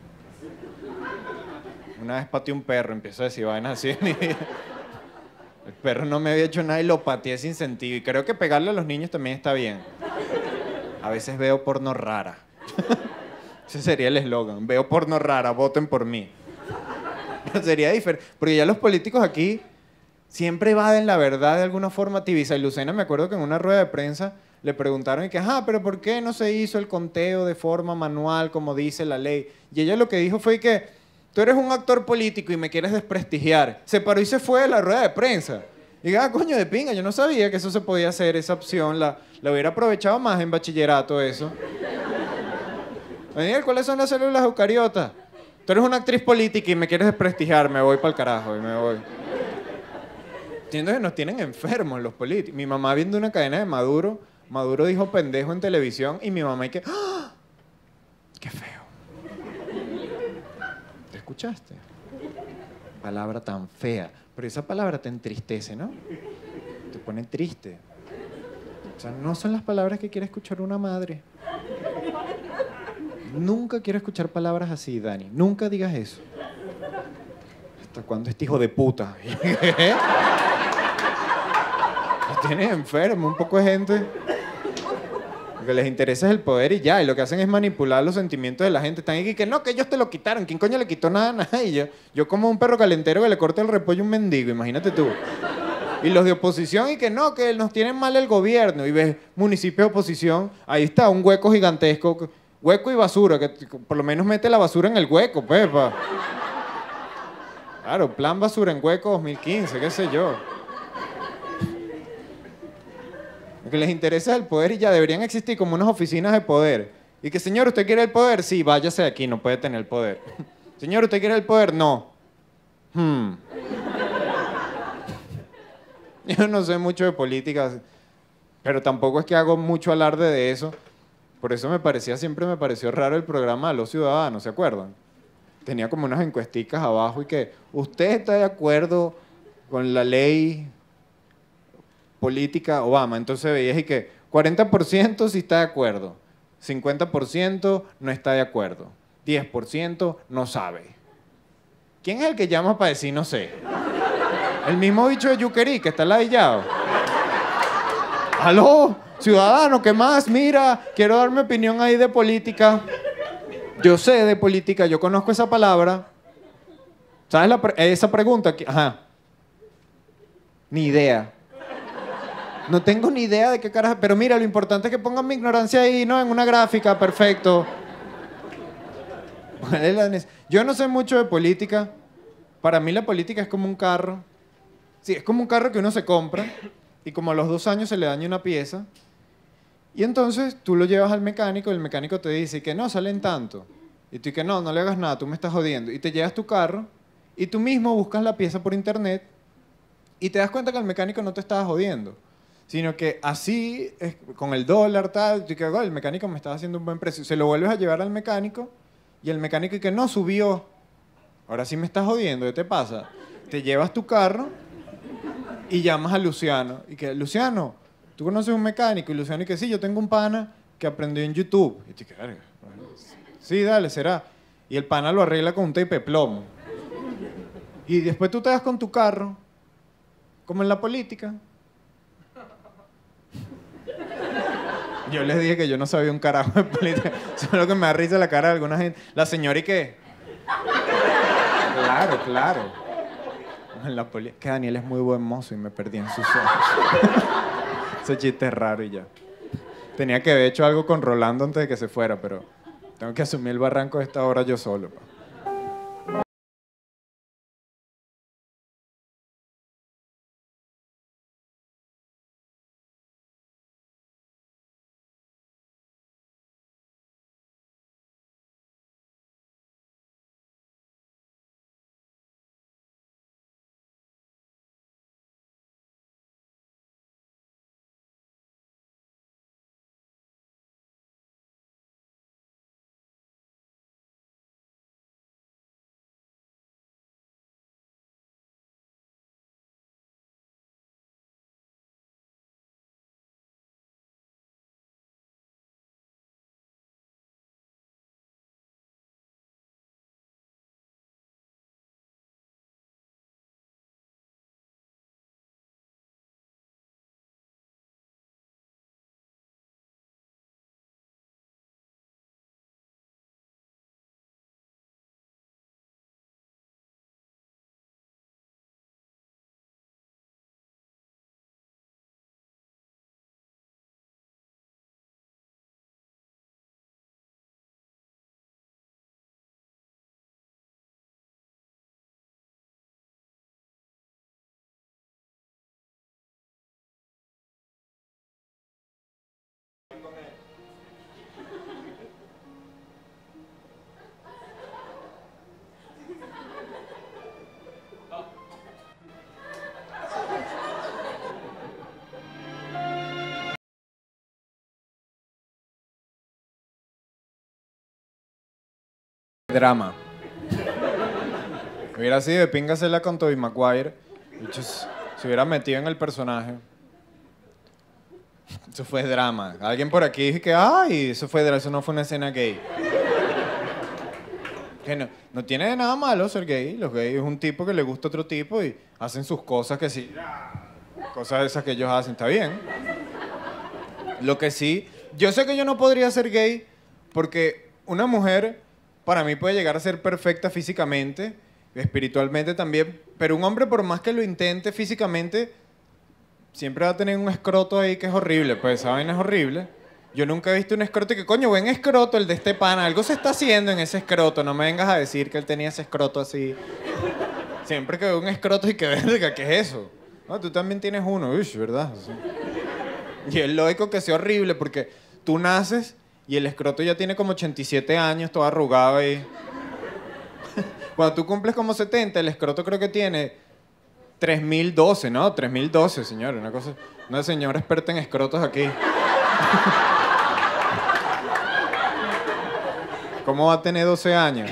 Una vez pateé un perro, empiezo a decir vainas así en mi vida. El perro no me había hecho nada y lo pateé sin sentido. Y creo que pegarle a los niños también está bien. A veces veo porno rara. Ese sería el eslogan. Veo porno rara, voten por mí. Pero sería diferente. Porque ya los políticos aquí siempre evaden la verdad de alguna forma. Tibisa y Lucena, me acuerdo que en una rueda de prensa le preguntaron y que, pero ¿por qué no se hizo el conteo de forma manual como dice la ley? Y ella lo que dijo fue que tú eres un actor político y me quieres desprestigiar. Se paró y se fue de la rueda de prensa. Y dije, coño de pinga, yo no sabía que eso se podía hacer, esa opción. La hubiera aprovechado más en bachillerato eso. Daniel, ¿cuáles son las células eucariotas? Tú eres una actriz política y me quieres desprestigiar, me voy para el carajo y me voy. Entiendo que nos tienen enfermos los políticos. Mi mamá viendo una cadena de Maduro, Maduro dijo pendejo en televisión y mi mamá y que, ¡ah! ¡Qué feo! ¿Te escuchaste? Palabra tan fea. Pero esa palabra te entristece, ¿no? Te pone triste. O sea, no son las palabras que quiere escuchar una madre. Nunca quiero escuchar palabras así, Dani. Nunca digas eso. ¿Hasta cuándo este hijo de puta? Los tienes enfermo, un poco de gente. Lo que les interesa es el poder y ya. Y lo que hacen es manipular los sentimientos de la gente. Están aquí que no, que ellos te lo quitaron. ¿Quién coño le quitó nada a nadie? Yo como un perro calentero que le corta el repollo a un mendigo. Imagínate tú. Y los de oposición y que no, que nos tienen mal el gobierno. Y ves municipios de oposición. Ahí está, un hueco gigantesco. Hueco y basura. Que por lo menos mete la basura en el hueco, pues. Claro, plan basura en hueco 2015, qué sé yo. que les interesa es el poder y ya deberían existir como unas oficinas de poder. Y que, señor, ¿usted quiere el poder? Sí, váyase de aquí, no puede tener el poder. Señor, ¿usted quiere el poder? No. Yo no sé mucho de política, pero tampoco es que hago mucho alarde de eso. Por eso siempre me pareció raro el programa de los ciudadanos, ¿se acuerdan? Tenía como unas encuesticas abajo y que, ¿usted está de acuerdo con la ley política Obama? Entonces veías y que 40% sí está de acuerdo, 50% no está de acuerdo, 10% no sabe. ¿Quién es el que llama para decir no sé? El mismo bicho de Yuquerí, que está ladillado. ¡Aló! Ciudadano, ¿qué más? Mira, quiero dar mi opinión ahí de política. Yo sé de política, yo conozco esa palabra. ¿Sabes esa pregunta? Ajá. Ni idea. No tengo ni idea de qué carajo. Pero mira, lo importante es que pongan mi ignorancia ahí, ¿no? En una gráfica, perfecto. Yo no sé mucho de política. Para mí la política es como un carro. Sí, es como un carro que uno se compra y como a los 2 años se le daña una pieza. Y entonces tú lo llevas al mecánico y el mecánico te dice que no, salen tanto. Y tú que no, no le hagas nada, tú me estás jodiendo. Y te llevas tu carro y tú mismo buscas la pieza por internet y te das cuenta que el mecánico no te estaba jodiendo. Sino que así, con el dólar, tal, tú que el mecánico me estaba haciendo un buen precio. Se lo vuelves a llevar al mecánico y el mecánico que no, subió. Ahora sí me estás jodiendo, ¿qué te pasa? Te llevas tu carro y llamas a Luciano. Y que, Luciano, ¿tú conoces un mecánico? Y Luciano, y que sí, yo tengo un pana que aprendió en YouTube. Y tú, ¿qué? Sí, dale, será. Y el pana lo arregla con un tape de plomo. Y después tú te vas con tu carro, como en la política. Yo les dije que yo no sabía un carajo de política. Solo que me da risa la cara de alguna gente. La señora, ¿y qué? Claro, claro. En la que Daniel es muy buen mozo y me perdí en sus ojos. Ese chiste es raro y ya. Tenía que haber hecho algo con Rolando antes de que se fuera, pero tengo que asumir el barranco de esta hora yo solo. Drama. Hubiera sido de pinga hacerla con Tobey Maguire. Se hubiera metido en el personaje. Eso fue drama. Alguien por aquí dijo que, ay, eso fue drama, eso no fue una escena gay. Que no tiene nada malo ser gay. Los gays es un tipo que le gusta a otro tipo y hacen sus cosas que sí. Cosas esas que ellos hacen, está bien. Lo que sí, yo sé que yo no podría ser gay porque una mujer para mí puede llegar a ser perfecta físicamente, espiritualmente también, pero un hombre por más que lo intente físicamente, siempre va a tener un escroto ahí que es horrible, pues esa vaina es horrible. Yo nunca he visto un escroto y que, coño, buen escroto el de este pana, algo se está haciendo en ese escroto, no me vengas a decir que él tenía ese escroto así. Siempre que veo un escroto y que verga, ¿qué es eso? No, tú también tienes uno, uy, ¿verdad? Sí. Y es lógico que sea horrible porque tú naces y el escroto ya tiene como 87 años, todo arrugado ahí. Cuando tú cumples como 70, el escroto creo que tiene 3012, ¿no? 3012, señor. Una señora experta en escrotos aquí. ¿Cómo va a tener 12 años?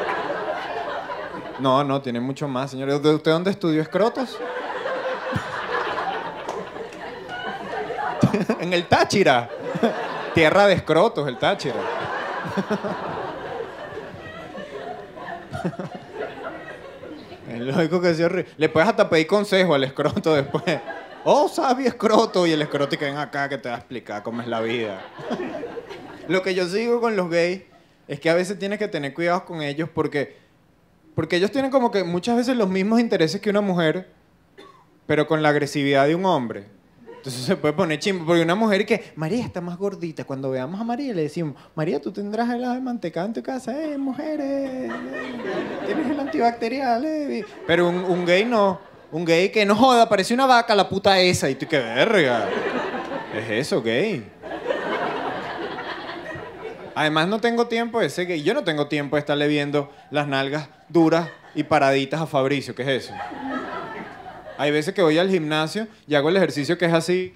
No, tiene mucho más, señor. ¿Usted dónde estudió escrotos? En el Táchira. Tierra de escrotos, el Táchira. Es lógico que sea horrible. Le puedes hasta pedir consejo al escroto después. Oh, sabio escroto. Y el escroto que ven acá que te va a explicar cómo es la vida. Lo que yo sigo con los gays es que a veces tienes que tener cuidado con ellos porque ellos tienen como que muchas veces los mismos intereses que una mujer, pero con la agresividad de un hombre. Entonces se puede poner chimbo, porque una mujer que, María está más gordita, cuando veamos a María le decimos, María, tú tendrás helado de mantecado en tu casa, mujeres, tienes el antibacterial, Pero un gay no, un gay que no joda, parece una vaca la puta esa, y tú qué verga, es eso, gay. Además no tengo tiempo de ser gay, yo no tengo tiempo de estarle viendo las nalgas duras y paraditas a Fabricio, ¿qué es eso? Hay veces que voy al gimnasio y hago el ejercicio que es así.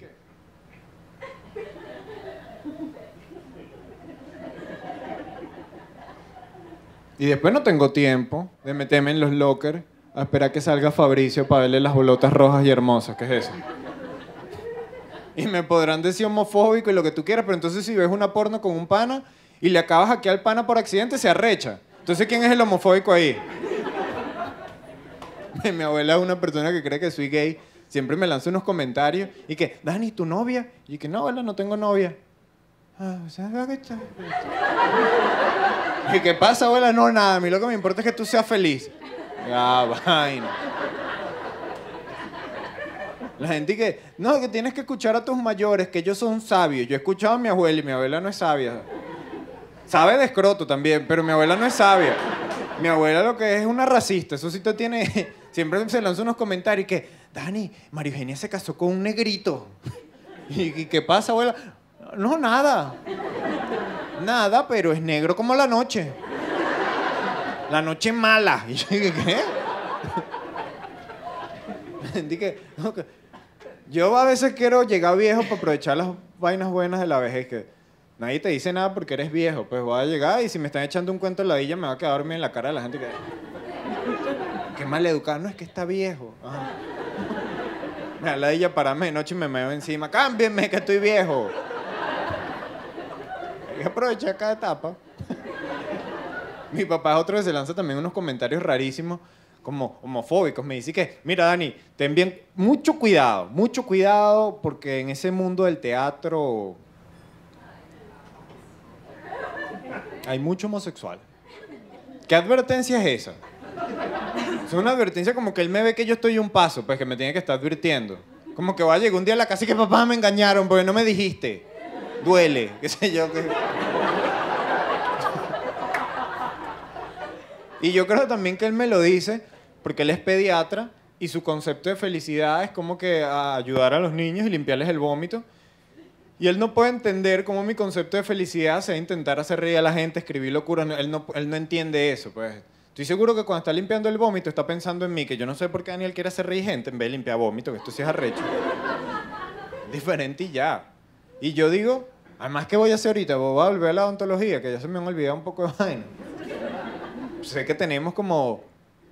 Y después no tengo tiempo de meterme en los lockers a esperar que salga Fabricio para verle las bolotas rojas y hermosas. ¿Qué es eso? Y me podrán decir homofóbico y lo que tú quieras, pero entonces si ves una porno con un pana y le acabas aquí al pana por accidente, se arrecha. Entonces, ¿quién es el homofóbico ahí? Mi abuela es una persona que cree que soy gay. Siempre me lanza unos comentarios y que, Dani, ¿tu novia? Y que, no, abuela, no tengo novia. ¿Y qué pasa, abuela? No, nada. A mí lo que me importa es que tú seas feliz. Vaina. La gente que, no, que tienes que escuchar a tus mayores, que ellos son sabios. Yo he escuchado a mi abuela y mi abuela no es sabia. Sabe de escroto también, pero mi abuela no es sabia. Mi abuela lo que es una racista, eso sí te tiene... Siempre se lanza unos comentarios que, Dani, María Eugenia se casó con un negrito. ¿Y qué pasa, abuela? No, nada. Nada, pero es negro como la noche. La noche mala. Y yo dije, ¿qué? Dije, okay. Yo a veces quiero llegar viejo para aprovechar las vainas buenas de la vejez, que nadie te dice nada porque eres viejo. Pues voy a llegar y si me están echando un cuento de ladilla me va a quedar dormido en la cara de la gente que... Qué mal educado. No, es que está viejo. Ajá. Me da ladilla pararme de noche y me meo encima. Cámbienme que estoy viejo. Hay que aprovechar cada etapa. Mi papá es otro que se lanza también unos comentarios rarísimos como homofóbicos. Me dice que, mira, Dani, ten bien mucho cuidado porque en ese mundo del teatro hay mucho homosexual. ¿Qué advertencia es esa? Es una advertencia como que él me ve que yo estoy un paso, pues que me tiene que estar advirtiendo. Como que va a llegar un día a la casa y que papá me engañaron porque no me dijiste. Duele, qué sé yo. Y yo creo también que él me lo dice porque él es pediatra y su concepto de felicidad es como que ayudar a los niños y limpiarles el vómito. Y él no puede entender cómo mi concepto de felicidad sea intentar hacer reír a la gente, escribir locuras. Él no entiende eso, pues. Estoy seguro que cuando está limpiando el vómito está pensando en mí, que yo no sé por qué Daniel quiere hacer reír gente en vez de limpiar vómito, que esto sí es arrecho. Diferente y ya. Y yo digo, además, ¿qué voy a hacer ahorita? Voy a volver a la odontología, que ya se me han olvidado un poco de vaina. Sé que tenemos como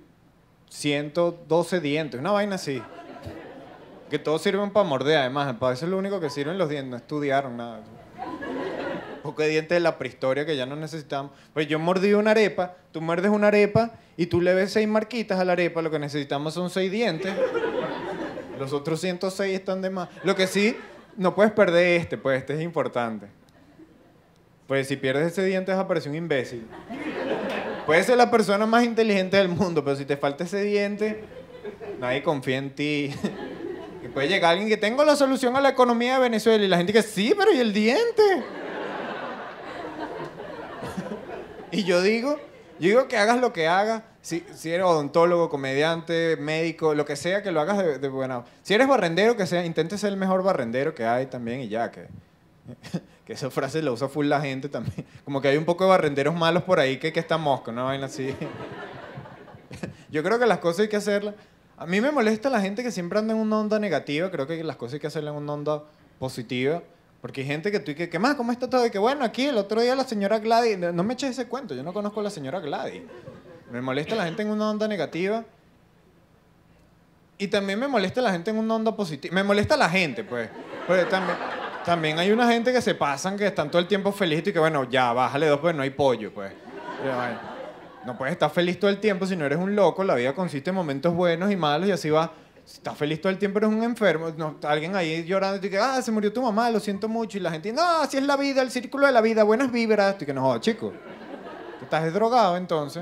112 dientes, una vaina así. Que todos sirven para morder, además. Para eso es lo único que sirven los dientes, no estudiaron nada. Porque dientes de la prehistoria que ya no necesitamos. Pues yo mordí una arepa, tú muerdes una arepa y tú le ves 6 marquitas a la arepa, lo que necesitamos son 6 dientes. Los otros 106 están de más. Lo que sí, no puedes perder pues este es importante. Pues si pierdes ese diente vas a parecer un imbécil. Puedes ser la persona más inteligente del mundo, pero si te falta ese diente, nadie confía en ti. Y puede llegar alguien que tengo la solución a la economía de Venezuela y la gente que sí, pero ¿y el diente? Y yo digo, Yo digo que hagas lo que hagas, si eres odontólogo, comediante, médico, lo que sea, que lo hagas de buena. Si eres barrendero, que sea, intente ser el mejor barrendero que hay también y ya, que esa frase la usa full la gente también. Como que hay un poco de barrenderos malos por ahí que está mosca, una vaina así. Yo creo que las cosas hay que hacerlas. A mí me molesta la gente que siempre anda en una onda negativa. Creo que las cosas hay que hacerlas en una onda positiva. Porque hay gente que tú y que, ¿qué más? ¿Cómo está todo? Y que bueno, aquí el otro día la señora Gladys, no me eches ese cuento, yo no conozco a la señora Gladys. Me molesta la gente en una onda negativa. Y también me molesta la gente en una onda positiva. Me molesta la gente, pues. Pues también hay una gente que se pasan, que están todo el tiempo felices y que bueno, ya, bájale dos, pues no hay pollo, pues. No puedes estar feliz todo el tiempo si no eres un loco. La vida consiste en momentos buenos y malos y así va. Si estás feliz todo el tiempo, eres un enfermo. No, alguien ahí llorando y que, se murió tu mamá, lo siento mucho. Y la gente, no, así es la vida, el círculo de la vida, buenas vibras. Y que no jodas, chico. Estás drogado entonces.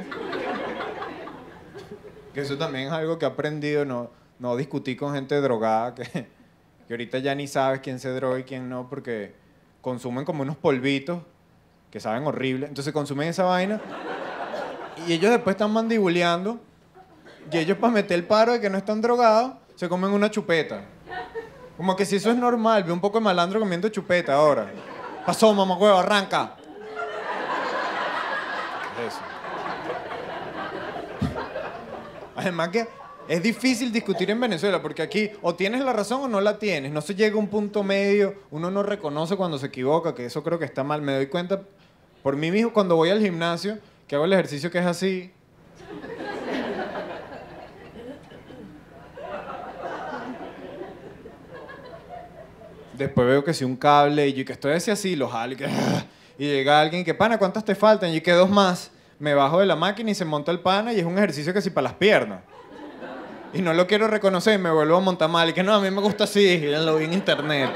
Que eso también es algo que he aprendido, no discutir con gente drogada, que ahorita ya ni sabes quién se droga y quién no, porque consumen como unos polvitos que saben horrible. Entonces consumen esa vaina y ellos después están mandibuleando. Y ellos, para meter el paro de que no están drogados, se comen una chupeta. Como que si eso es normal, ve un poco de malandro comiendo chupeta ahora. Pasó, mamacuevo, arranca. Eso. Además que es difícil discutir en Venezuela, porque aquí o tienes la razón o no la tienes. No se llega a un punto medio, uno no reconoce cuando se equivoca, que eso creo que está mal. Me doy cuenta por mí mismo cuando voy al gimnasio, que hago el ejercicio que es así. Después veo que si un cable y yo que estoy así, lo jalo y llega alguien que, pana, ¿cuántas te faltan? Y que 2 más. Me bajo de la máquina y se monta el pana y es un ejercicio que sí para las piernas. Y no lo quiero reconocer y me vuelvo a montar mal. Y que no, a mí me gusta así, y lo vi en internet.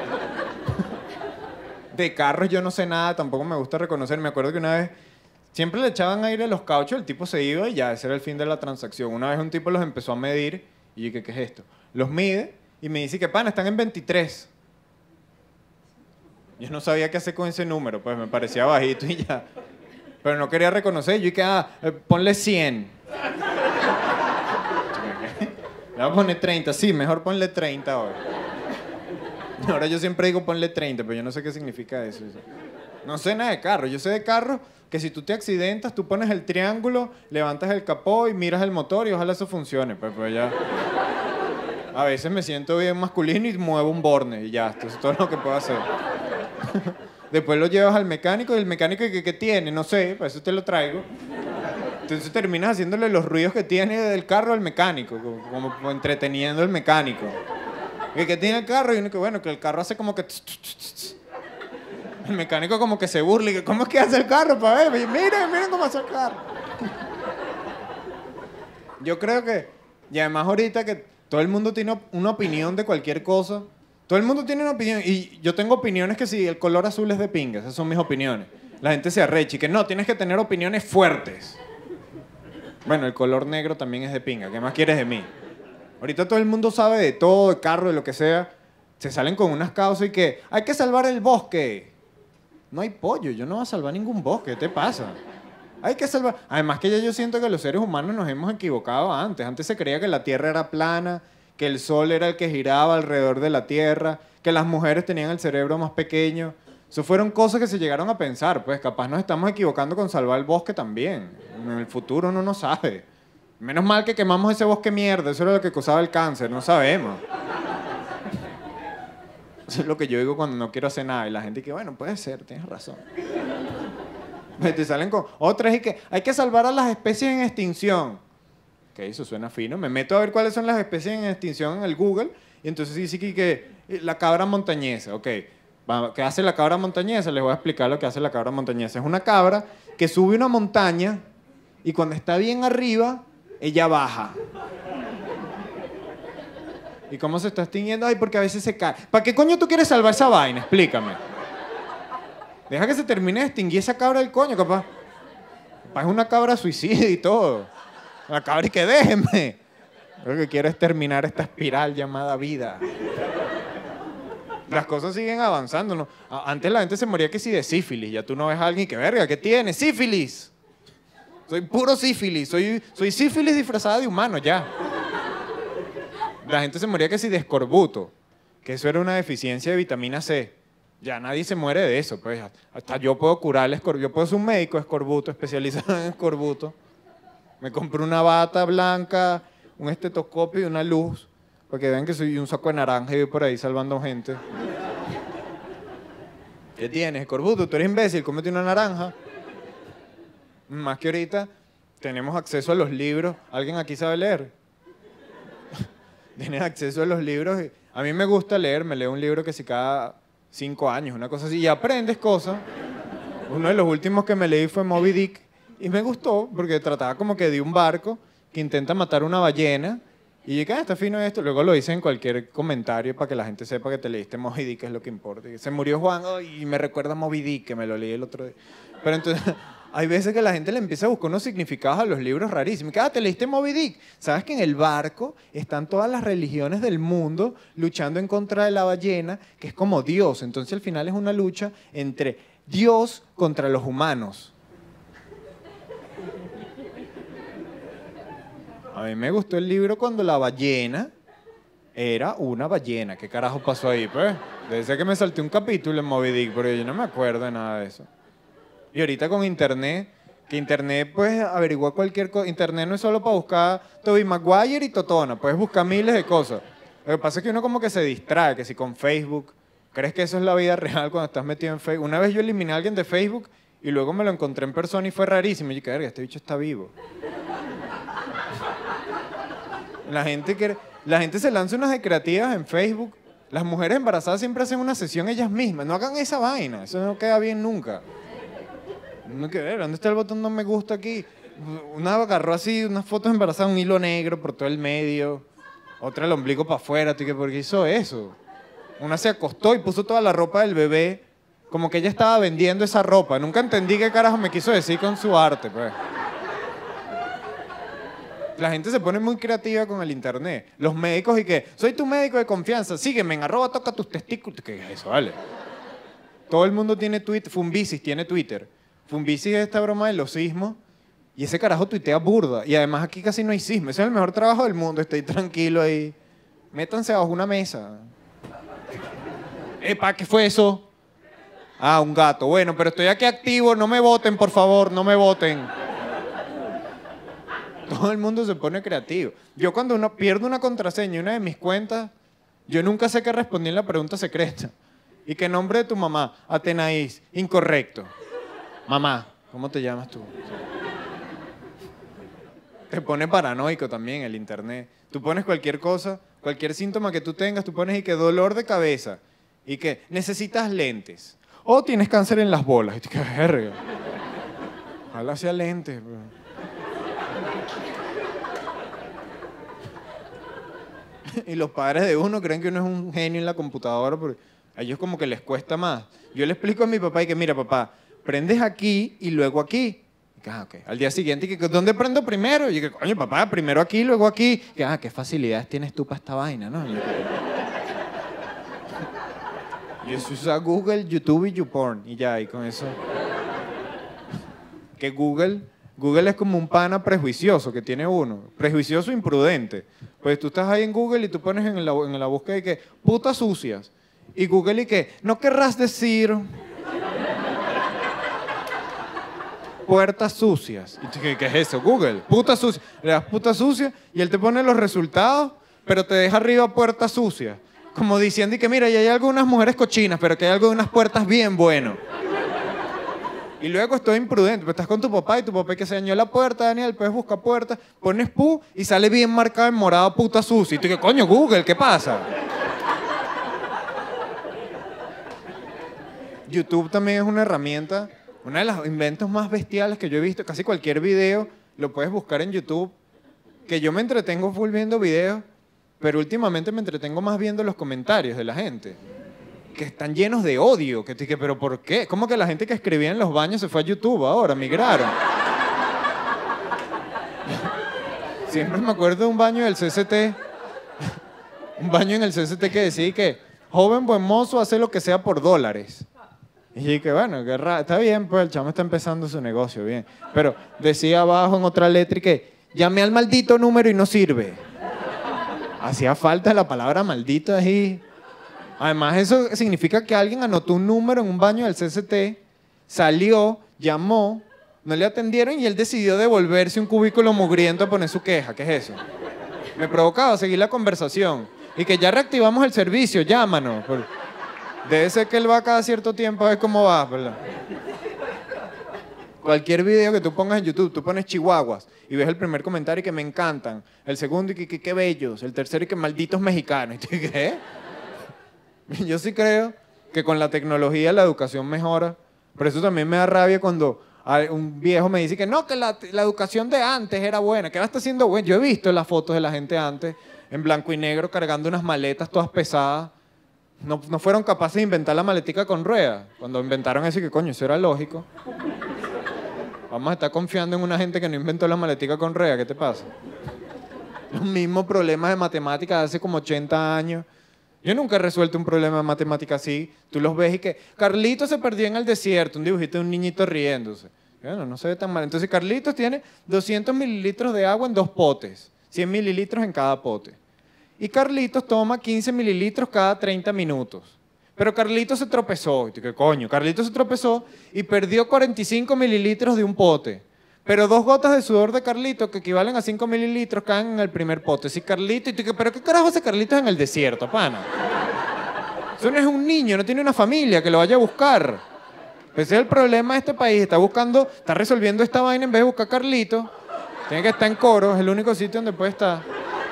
De carros yo no sé nada, tampoco me gusta reconocer. Me acuerdo que una vez siempre le echaban aire a los cauchos, el tipo se iba y ya, ese era el fin de la transacción. Una vez un tipo los empezó a medir y yo, ¿qué es esto? Los mide y me dice que, pana, están en 23. Yo no sabía qué hacer con ese número, pues me parecía bajito y ya. Pero no quería reconocer. Yo dije, ponle 100. Le voy a poner 30. Sí, mejor ponle 30 ahora. Ahora yo siempre digo ponle 30, pero yo no sé qué significa eso. No sé nada de carro. Yo sé de carro que si tú te accidentas, tú pones el triángulo, levantas el capó y miras el motor y ojalá eso funcione. Pues ya. A veces me siento bien masculino y muevo un borne y ya. Esto es todo lo que puedo hacer. Después lo llevas al mecánico y el mecánico ¿qué tiene? No sé, para eso te lo traigo. Entonces terminas haciéndole los ruidos que tiene del carro al mecánico, como entreteniendo al mecánico. ¿Qué tiene el carro? Y uno que bueno, que el carro hace como que... El mecánico como que se burla y que ¿cómo es que hace el carro? Para ver, miren cómo hace el carro. Yo creo que, y además ahorita que todo el mundo tiene una opinión de cualquier cosa. Todo el mundo tiene una opinión y yo tengo opiniones que si el color azul es de pinga, esas son mis opiniones. La gente se arrecha y que no, tienes que tener opiniones fuertes. Bueno, el color negro también es de pinga, ¿qué más quieres de mí? Ahorita todo el mundo sabe de todo, de carro, de lo que sea. Se salen con unas causas y que hay que salvar el bosque. No hay pollo, yo no voy a salvar ningún bosque, ¿qué te pasa? Hay que salvar... Además que ya yo siento que los seres humanos nos hemos equivocado antes. Antes se creía que la Tierra era plana, que el sol era el que giraba alrededor de la Tierra, que las mujeres tenían el cerebro más pequeño. Eso fueron cosas que se llegaron a pensar, pues capaz nos estamos equivocando con salvar el bosque también. En el futuro uno no sabe. Menos mal que quemamos ese bosque mierda, eso era lo que causaba el cáncer, no sabemos. Eso es lo que yo digo cuando no quiero hacer nada y la gente dice, bueno, puede ser, tienes razón. Te salen con otras y que hay que salvar a las especies en extinción. Ok, eso suena fino. Me meto a ver cuáles son las especies en extinción en el Google y entonces dice que la cabra montañesa. Ok, ¿qué hace la cabra montañesa? Les voy a explicar lo que hace la cabra montañesa. Es una cabra que sube una montaña y cuando está bien arriba, ella baja. ¿Y cómo se está extinguiendo? Ay, porque a veces se cae. ¿Para qué coño tú quieres salvar esa vaina? Explícame. Deja que se termine de extinguir esa cabra del coño, capaz. Capaz es una cabra suicida y todo. La cabra y que déjenme. Lo que quiero es terminar esta espiral llamada vida. Las cosas siguen avanzando, ¿no? Antes la gente se moría que sí de sífilis. Ya tú no ves a alguien que verga, ¿qué tiene? ¡Sífilis! Soy puro sífilis, soy sífilis disfrazada de humano, ya. La gente se moría que si de escorbuto, que eso era una deficiencia de vitamina C. Ya nadie se muere de eso, pues. Hasta yo puedo curar el escorbuto. Yo puedo ser un médico de escorbuto, especializado en escorbuto. Me compré una bata blanca, un estetoscopio y una luz, para que vean que soy un saco de naranja y voy por ahí salvando gente. ¿Qué tienes, escorbuto? Tú eres imbécil, cómete una naranja. Más que ahorita tenemos acceso a los libros. ¿Alguien aquí sabe leer? Tienes acceso a los libros. A mí me gusta leer, me leo un libro que si cada 5 años, una cosa así, y aprendes cosas. Uno de los últimos que me leí fue Moby Dick, y me gustó porque trataba como que de un barco que intenta matar una ballena, y yo dije, está fino esto. Luego lo hice en cualquier comentario para que la gente sepa que te leíste Moby Dick, es lo que importa. Y se murió Juan, y me recuerda a Moby Dick, que me lo leí el otro día. Pero entonces, hay veces que la gente le empieza a buscar unos significados a los libros rarísimos. ¿Te leíste Moby Dick? ¿Sabes que en el barco están todas las religiones del mundo luchando en contra de la ballena, que es como Dios? Entonces al final es una lucha entre Dios contra los humanos. A mí me gustó el libro cuando la ballena era una ballena. ¿Qué carajo pasó ahí, pues? Debe ser que me salté un capítulo en Moby Dick, pero yo no me acuerdo de nada de eso. Y ahorita con internet, que internet puedes averiguar cualquier cosa. Internet no es solo para buscar Tobey Maguire y Totona, puedes buscar miles de cosas. Lo que pasa es que uno como que se distrae, que si con Facebook, ¿crees que eso es la vida real cuando estás metido en Facebook? Una vez yo eliminé a alguien de Facebook y luego me lo encontré en persona y fue rarísimo. Y yo dije, verga, este bicho está vivo. La gente se lanza unas de creativas en Facebook. Las mujeres embarazadas siempre hacen una sesión ellas mismas. No hagan esa vaina, eso no queda bien nunca. No hay que ver, ¿dónde está el botón no me gusta aquí? Una agarró así unas fotos embarazadas, un hilo negro por todo el medio, otra el ombligo para afuera, ¿por qué hizo eso? Una se acostó y puso toda la ropa del bebé, como que ella estaba vendiendo esa ropa. Nunca entendí qué carajo me quiso decir con su arte, pues. La gente se pone muy creativa con el internet. Los médicos y que, soy tu médico de confianza, sígueme en @ toca tus testículos. ¿Qué es eso, vale? Todo el mundo tiene Twitter, Fumbisis tiene Twitter. Fumbisis es esta broma de los sismos y ese carajo tuitea burda. Y además aquí casi no hay sismo. Ese es el mejor trabajo del mundo. Estoy tranquilo ahí. Métanse bajo una mesa. Epa, ¿qué fue eso? Ah, un gato. Bueno, pero estoy aquí activo. No me voten, por favor. No me voten. Todo el mundo se pone creativo. Yo cuando pierdo una contraseña en una de mis cuentas, yo nunca sé qué respondí en la pregunta secreta. ¿Y qué nombre de tu mamá? Atenaís. Incorrecto. Mamá, ¿cómo te llamas tú? Te pone paranoico también el internet. Tú pones cualquier cosa, cualquier síntoma que tú tengas, tú pones y que dolor de cabeza, y que necesitas lentes, o tienes cáncer en las bolas. Y tú, qué verga. Ojalá sea lentes, bro. Y los padres de uno creen que uno es un genio en la computadora, porque a ellos como que les cuesta más. Yo le explico a mi papá y que, mira, papá, prendes aquí y luego aquí. Y que, okay. Al día siguiente, que, ¿dónde prendo primero? Y que, coño, papá, primero aquí, luego aquí. Que, qué facilidades tienes tú para esta vaina, ¿no? Y eso usa Google, YouTube y YouPorn. Y ya, y con eso. Que Google es como un pana prejuicioso que tiene uno. Prejuicioso e imprudente. Pues tú estás ahí en Google y tú pones en la búsqueda y que, putas sucias. Y Google y que, no querrás decir puertas sucias. ¿Y qué es eso? Google, putas sucias. Le das putas sucias y él te pone los resultados, pero te deja arriba puertas sucias. Como diciendo y que mira, ya hay algunas mujeres cochinas, pero que hay algunas puertas bien buenas. Y luego estoy imprudente, pero estás con tu papá y tu papá que se dañó la puerta, Daniel, puedes buscar puertas, pones pu y sale bien marcado en morado puta sucia. Y tú que coño, Google, ¿qué pasa? YouTube también es una herramienta, uno de los inventos más bestiales que yo he visto. Casi cualquier video lo puedes buscar en YouTube, que yo me entretengo full viendo videos, pero últimamente me entretengo más viendo los comentarios de la gente, que están llenos de odio. Que te dije, ¿pero por qué? ¿Cómo que la gente que escribía en los baños se fue a YouTube ahora? Migraron. Siempre me acuerdo de un baño del CCT, un baño en el CCT que decía que joven buen mozo hace lo que sea por dólares. Y dije, bueno, está bien, pues el chamo está empezando su negocio, bien. Pero decía abajo en otra letra y que llamé al maldito número y no sirve. Hacía falta la palabra maldito ahí. Además, eso significa que alguien anotó un número en un baño del CCT, salió, llamó, no le atendieron y él decidió devolverse un cubículo mugriento a poner su queja. ¿Qué es eso? Me provocaba seguir la conversación. Y que ya reactivamos el servicio, llámanos. Debe ser que él va cada cierto tiempo a ver cómo va, ¿verdad? Cualquier video que tú pongas en YouTube, tú pones chihuahuas y ves el primer comentario y que me encantan. El segundo y que qué bellos. El tercero y que malditos mexicanos. ¿Y tú qué? Yo sí creo que con la tecnología la educación mejora. Por eso también me da rabia cuando un viejo me dice que no, que la educación de antes era buena. Que ahora está siendo buena. Yo he visto las fotos de la gente antes en blanco y negro cargando unas maletas todas pesadas. No fueron capaces de inventar la maletica con ruedas. Cuando inventaron eso, que coño, eso era lógico. Vamos a estar confiando en una gente que no inventó la maletica con ruedas. ¿Qué te pasa? Los mismos problemas de matemáticas de hace como 80 años. Yo nunca he resuelto un problema de matemática así. Tú los ves y que Carlitos se perdió en el desierto, un dibujito de un niñito riéndose. Bueno, no se ve tan mal. Entonces Carlitos tiene 200 mililitros de agua en 2 potes, 100 mililitros en cada pote. Y Carlitos toma 15 mililitros cada 30 minutos. Pero Carlitos se tropezó. ¿Y tú qué coño? Carlitos se tropezó y perdió 45 mililitros de un pote. Pero 2 gotas de sudor de Carlitos, que equivalen a 5 mililitros, caen en el primer pote. Si Carlitos, ¿pero qué carajo hace Carlitos en el desierto, pana? Eso no es un niño, no tiene una familia que lo vaya a buscar. Ese es el problema de este país. Está resolviendo esta vaina en vez de buscar a Carlitos. Tiene que estar en Coro, es el único sitio donde puede estar.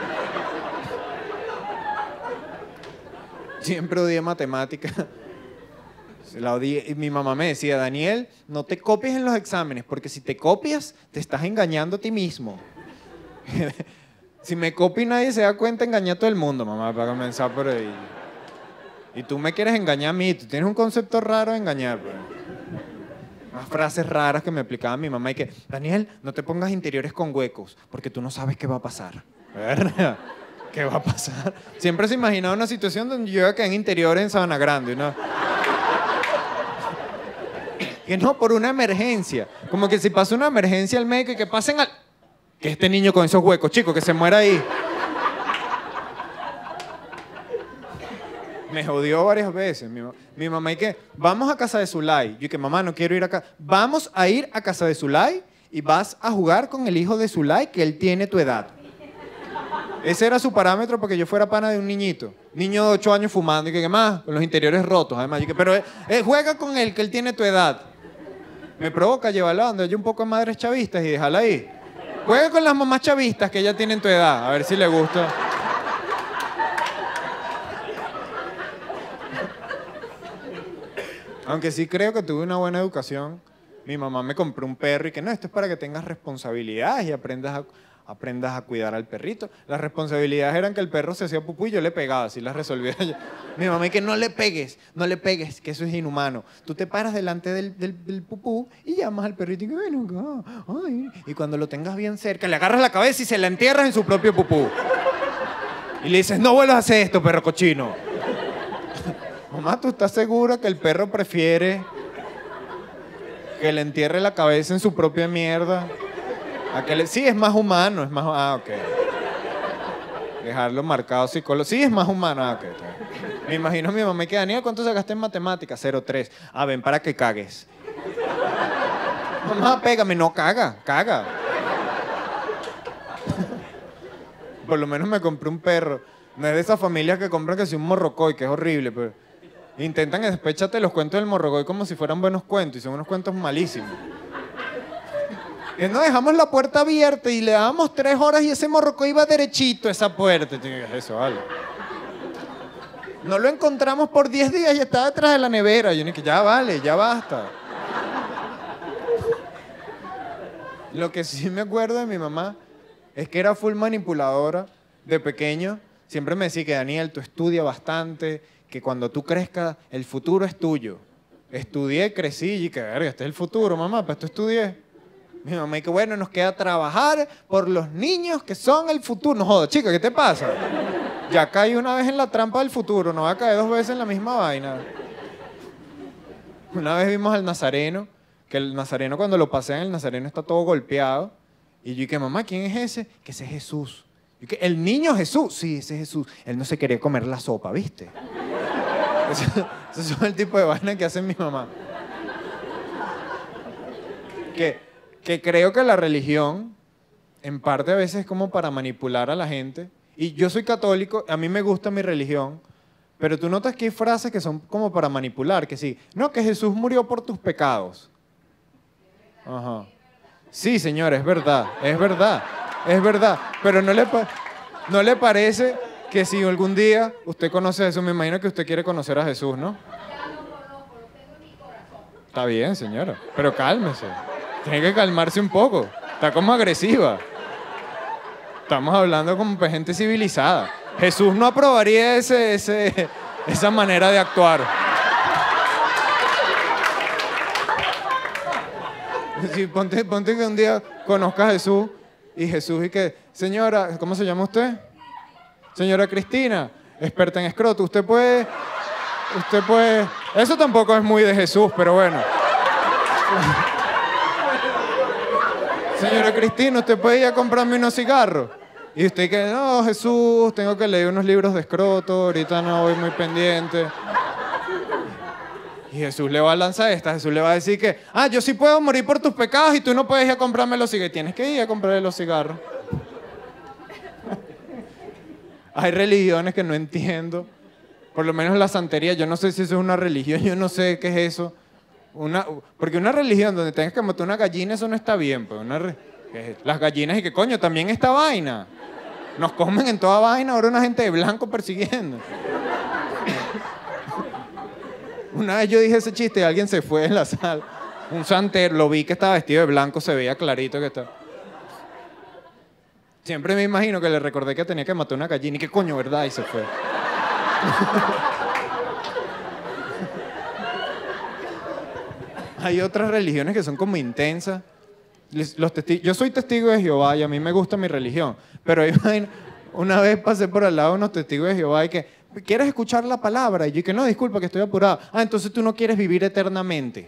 Siempre odié matemática. La odié. Y mi mamá me decía, Daniel, no te copies en los exámenes, porque si te copias, te estás engañando a ti mismo. Si me copio y nadie se da cuenta, engañé a todo el mundo, mamá, para comenzar por ahí. Y tú me quieres engañar a mí, tú tienes un concepto raro de engañar. Pues. Unas frases raras que me aplicaba mi mamá y que, Daniel, no te pongas interiores con huecos, porque tú no sabes qué va a pasar. ¿Verdad? ¿Qué va a pasar? Siempre se imaginaba una situación donde yo iba a quedar en interiores en Sabana Grande, ¿no? Que no, por una emergencia. Como que si pasa una emergencia al médico y que pasen al... Que este niño con esos huecos, chico, que se muera ahí. Me jodió varias veces. Mi mamá y que, vamos a casa de Zulay. Yo y que, mamá, no quiero ir acá. Vamos a ir a casa de Zulay y vas a jugar con el hijo de Zulay, que él tiene tu edad. Ese era su parámetro para que yo fuera pana de un niñito. Niño de 8 años fumando y que más, con los interiores rotos, además. Pero juega con él, que él tiene tu edad. Me provoca llevarla donde hay un poco de madres chavistas y dejarla ahí. Juega con las mamás chavistas que ya tienen tu edad, a ver si le gusta. Aunque sí creo que tuve una buena educación. Mi mamá me compró un perro y que no, esto es para que tengas responsabilidades y aprendas a cuidar al perrito. Las responsabilidades eran que el perro se hacía pupú y yo le pegaba, así las resolvía yo. Mi mamá y que no le pegues, que eso es inhumano. Tú te paras delante del pupú y llamas al perrito y que bueno, ay. Y cuando lo tengas bien cerca, le agarras la cabeza y se la entierras en su propio pupú. Y le dices, no vuelvas a hacer esto, perro cochino. Mamá, ¿tú estás segura que el perro prefiere que le entierre la cabeza en su propia mierda? Sí, es más humano, es más... Ah, ok. Dejarlo marcado psicólogo. Sí, es más humano. Ah, ok. Me imagino a mi mamá que, Daniel, ¿cuánto sacaste en matemáticas? 0,3. Ah, ven, para que cagues. Mamá, pégame. No, caga. Por lo menos me compré un perro. No es de esas familias que compran que sea un morrocoy, que es horrible, pero intentan después echarte los cuentos del morrocoy como si fueran buenos cuentos y son unos cuentos malísimos. Y no, dejamos la puerta abierta y le dábamos 3 horas y ese morrocoy iba derechito a esa puerta. Eso, vale. No lo encontramos por 10 días y estaba detrás de la nevera. Yo dije, ya vale, ya basta. Lo que sí me acuerdo de mi mamá es que era full manipuladora de pequeño. Siempre me decía que, Daniel, tú estudia bastante, que cuando tú crezcas, el futuro es tuyo. Estudié, crecí y que, verga, este es el futuro, mamá, para esto estudié. Mi mamá, y que bueno, nos queda trabajar por los niños que son el futuro. No jodas, chica, ¿qué te pasa? Ya caí una vez en la trampa del futuro, no va a caer 2 veces en la misma vaina. Una vez vimos al Nazareno, que el Nazareno cuando lo pasean, el Nazareno está todo golpeado. Y yo dije, mamá, ¿quién es ese? Que ese es Jesús. Y que el niño Jesús, sí, ese es Jesús. Él no se quería comer la sopa, ¿viste? Ese es el tipo de vaina que hace mi mamá. Que creo que la religión, en parte a veces es como para manipular a la gente. Y yo soy católico, a mí me gusta mi religión, pero tú notas que hay frases que son como para manipular, que sí, no, que Jesús murió por tus pecados. Ajá. Sí, señor, es verdad, es verdad. Pero no le parece que si algún día usted conoce a Jesús, me imagino que usted quiere conocer a Jesús, ¿no? Está bien, señora, pero cálmese. Tiene que calmarse un poco. Está como agresiva. Estamos hablando como de gente civilizada. Jesús no aprobaría esa manera de actuar. Si ponte que un día conozca a Jesús y Jesús y que, señora, ¿cómo se llama usted? Señora Cristina, experta en escroto, usted puede, eso tampoco es muy de Jesús, pero bueno. Señora Cristina, ¿usted puede ir a comprarme unos cigarros? Y usted que, no, Jesús, tengo que leer unos libros de escroto, ahorita no voy muy pendiente. Y Jesús le va a lanzar esta, Jesús le va a decir que, yo sí puedo morir por tus pecados y tú no puedes ir a comprarme los cigarros. Tienes que ir a comprarle los cigarros. Hay religiones que no entiendo. Por lo menos la santería, yo no sé si eso es una religión, yo no sé qué es eso. Porque una religión donde tengas que matar una gallina, eso no está bien. Pues las gallinas y que coño, también esta vaina. Nos comen en toda vaina, ahora una gente de blanco persiguiendo. Una vez yo dije ese chiste y alguien se fue en la sala. Un santero, lo vi que estaba vestido de blanco, se veía clarito que estaba. Siempre me imagino que le recordé que tenía que matar una gallina y que coño, ¿verdad? Y se fue. Hay otras religiones que son como intensas. Yo soy testigo de Jehová y a mí me gusta mi religión, pero una vez pasé por al lado de unos testigos de Jehová y que, ¿quieres escuchar la palabra? Y yo que no, disculpa, que estoy apurado. Entonces tú no quieres vivir eternamente.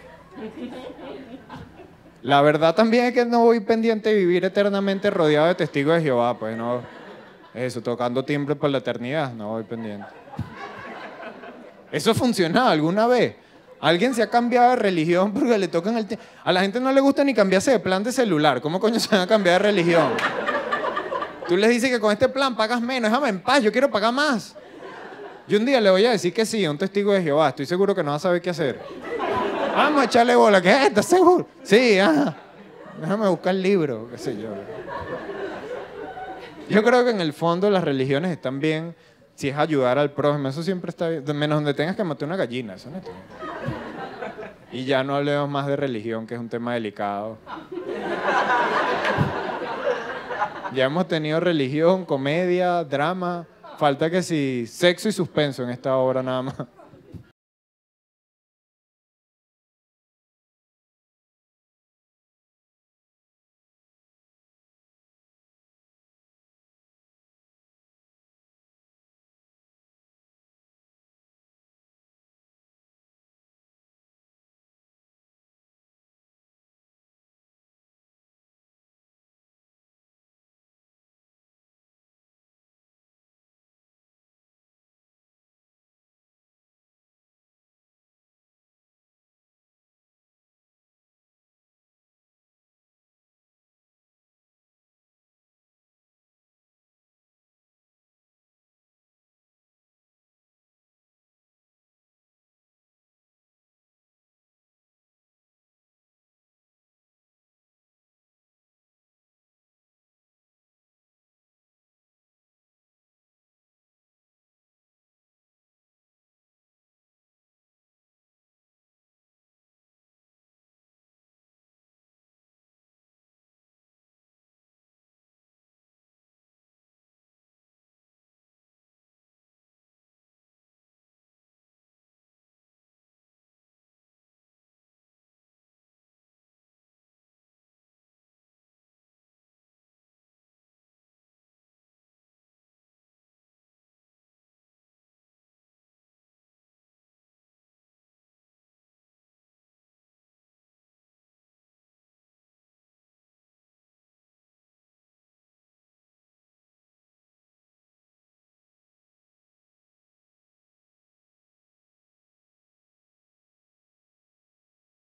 La verdad también es que no voy pendiente de vivir eternamente rodeado de testigos de Jehová, pues no. Eso, tocando timbre por la eternidad, no voy pendiente. ¿Eso funcionaba alguna vez? ¿Alguien se ha cambiado de religión porque le tocan el... A la gente no le gusta ni cambiarse de plan de celular. ¿Cómo coño se van a cambiar de religión? Tú les dices que con este plan pagas menos. Déjame en paz, yo quiero pagar más. Yo un día le voy a decir que sí a un testigo de Jehová. Estoy seguro que no va a saber qué hacer. Vamos a echarle bola. ¿Qué? ¿Estás seguro? Sí, déjame buscar el libro, qué sé yo. Yo creo que en el fondo las religiones están bien si es ayudar al prójimo. Eso siempre está bien. Menos donde tengas que matar una gallina. Eso no está bien. Y ya no hablemos más de religión, que es un tema delicado. Ya hemos tenido religión, comedia, drama. Falta que sí, sexo y suspenso en esta obra nada más.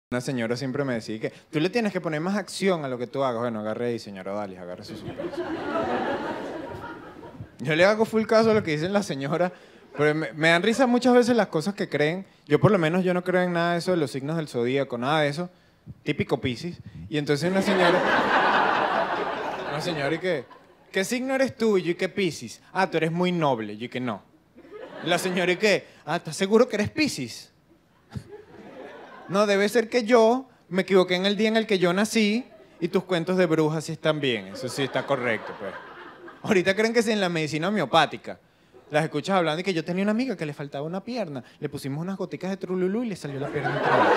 Una señora siempre me decía que tú le tienes que poner más acción a lo que tú hagas. Bueno, agarre ahí, señora Dalis, agarre su supervisión. Yo le hago full caso a lo que dicen las señoras, pero me dan risa muchas veces las cosas que creen. Yo por lo menos yo no creo en nada de eso, de los signos del zodíaco, nada de eso. Típico Piscis. Y entonces una señora, y que, ¿qué signo eres tú? Y yo, ¿y qué Piscis? Ah, tú eres muy noble. Y yo, que no. La señora, ¿y qué? Ah, ¿estás seguro que eres Piscis? No, debe ser que yo me equivoqué en el día en el que yo nací y tus cuentos de brujas sí están bien. Eso sí está correcto, pues. Ahorita creen que es en la medicina homeopática. Las escuchas hablando y que yo tenía una amiga que le faltaba una pierna. Le pusimos unas goticas de trululú y le salió la pierna entera.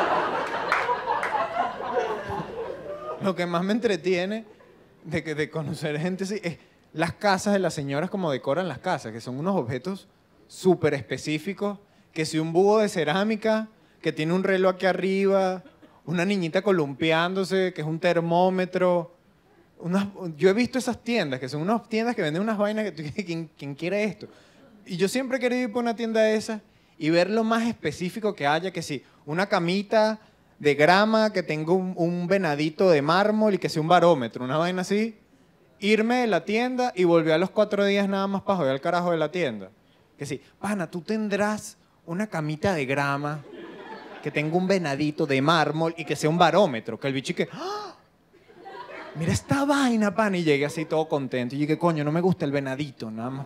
Lo que más me entretiene de conocer gente así es las casas de las señoras, como decoran las casas, que son unos objetos súper específicos, que si un búho de cerámica, que tiene un reloj aquí arriba, una niñita columpiándose, que es un termómetro. Yo he visto esas tiendas, que son unas tiendas que venden unas vainas que ¿quién quiere esto? Y yo siempre he querido ir por una tienda de esas y ver lo más específico que haya, que si una camita de grama, que tenga un venadito de mármol y que sea un barómetro, una vaina así. Irme de la tienda y volver a los 4 días nada más para joder al carajo de la tienda. Que sí, pana, tú tendrás una camita de grama que tenga un venadito de mármol y que sea un barómetro, que el bicho y que, ¡ah! Mira esta vaina, pana, y llegué así todo contento. Y dije, coño, no me gusta el venadito, nada más.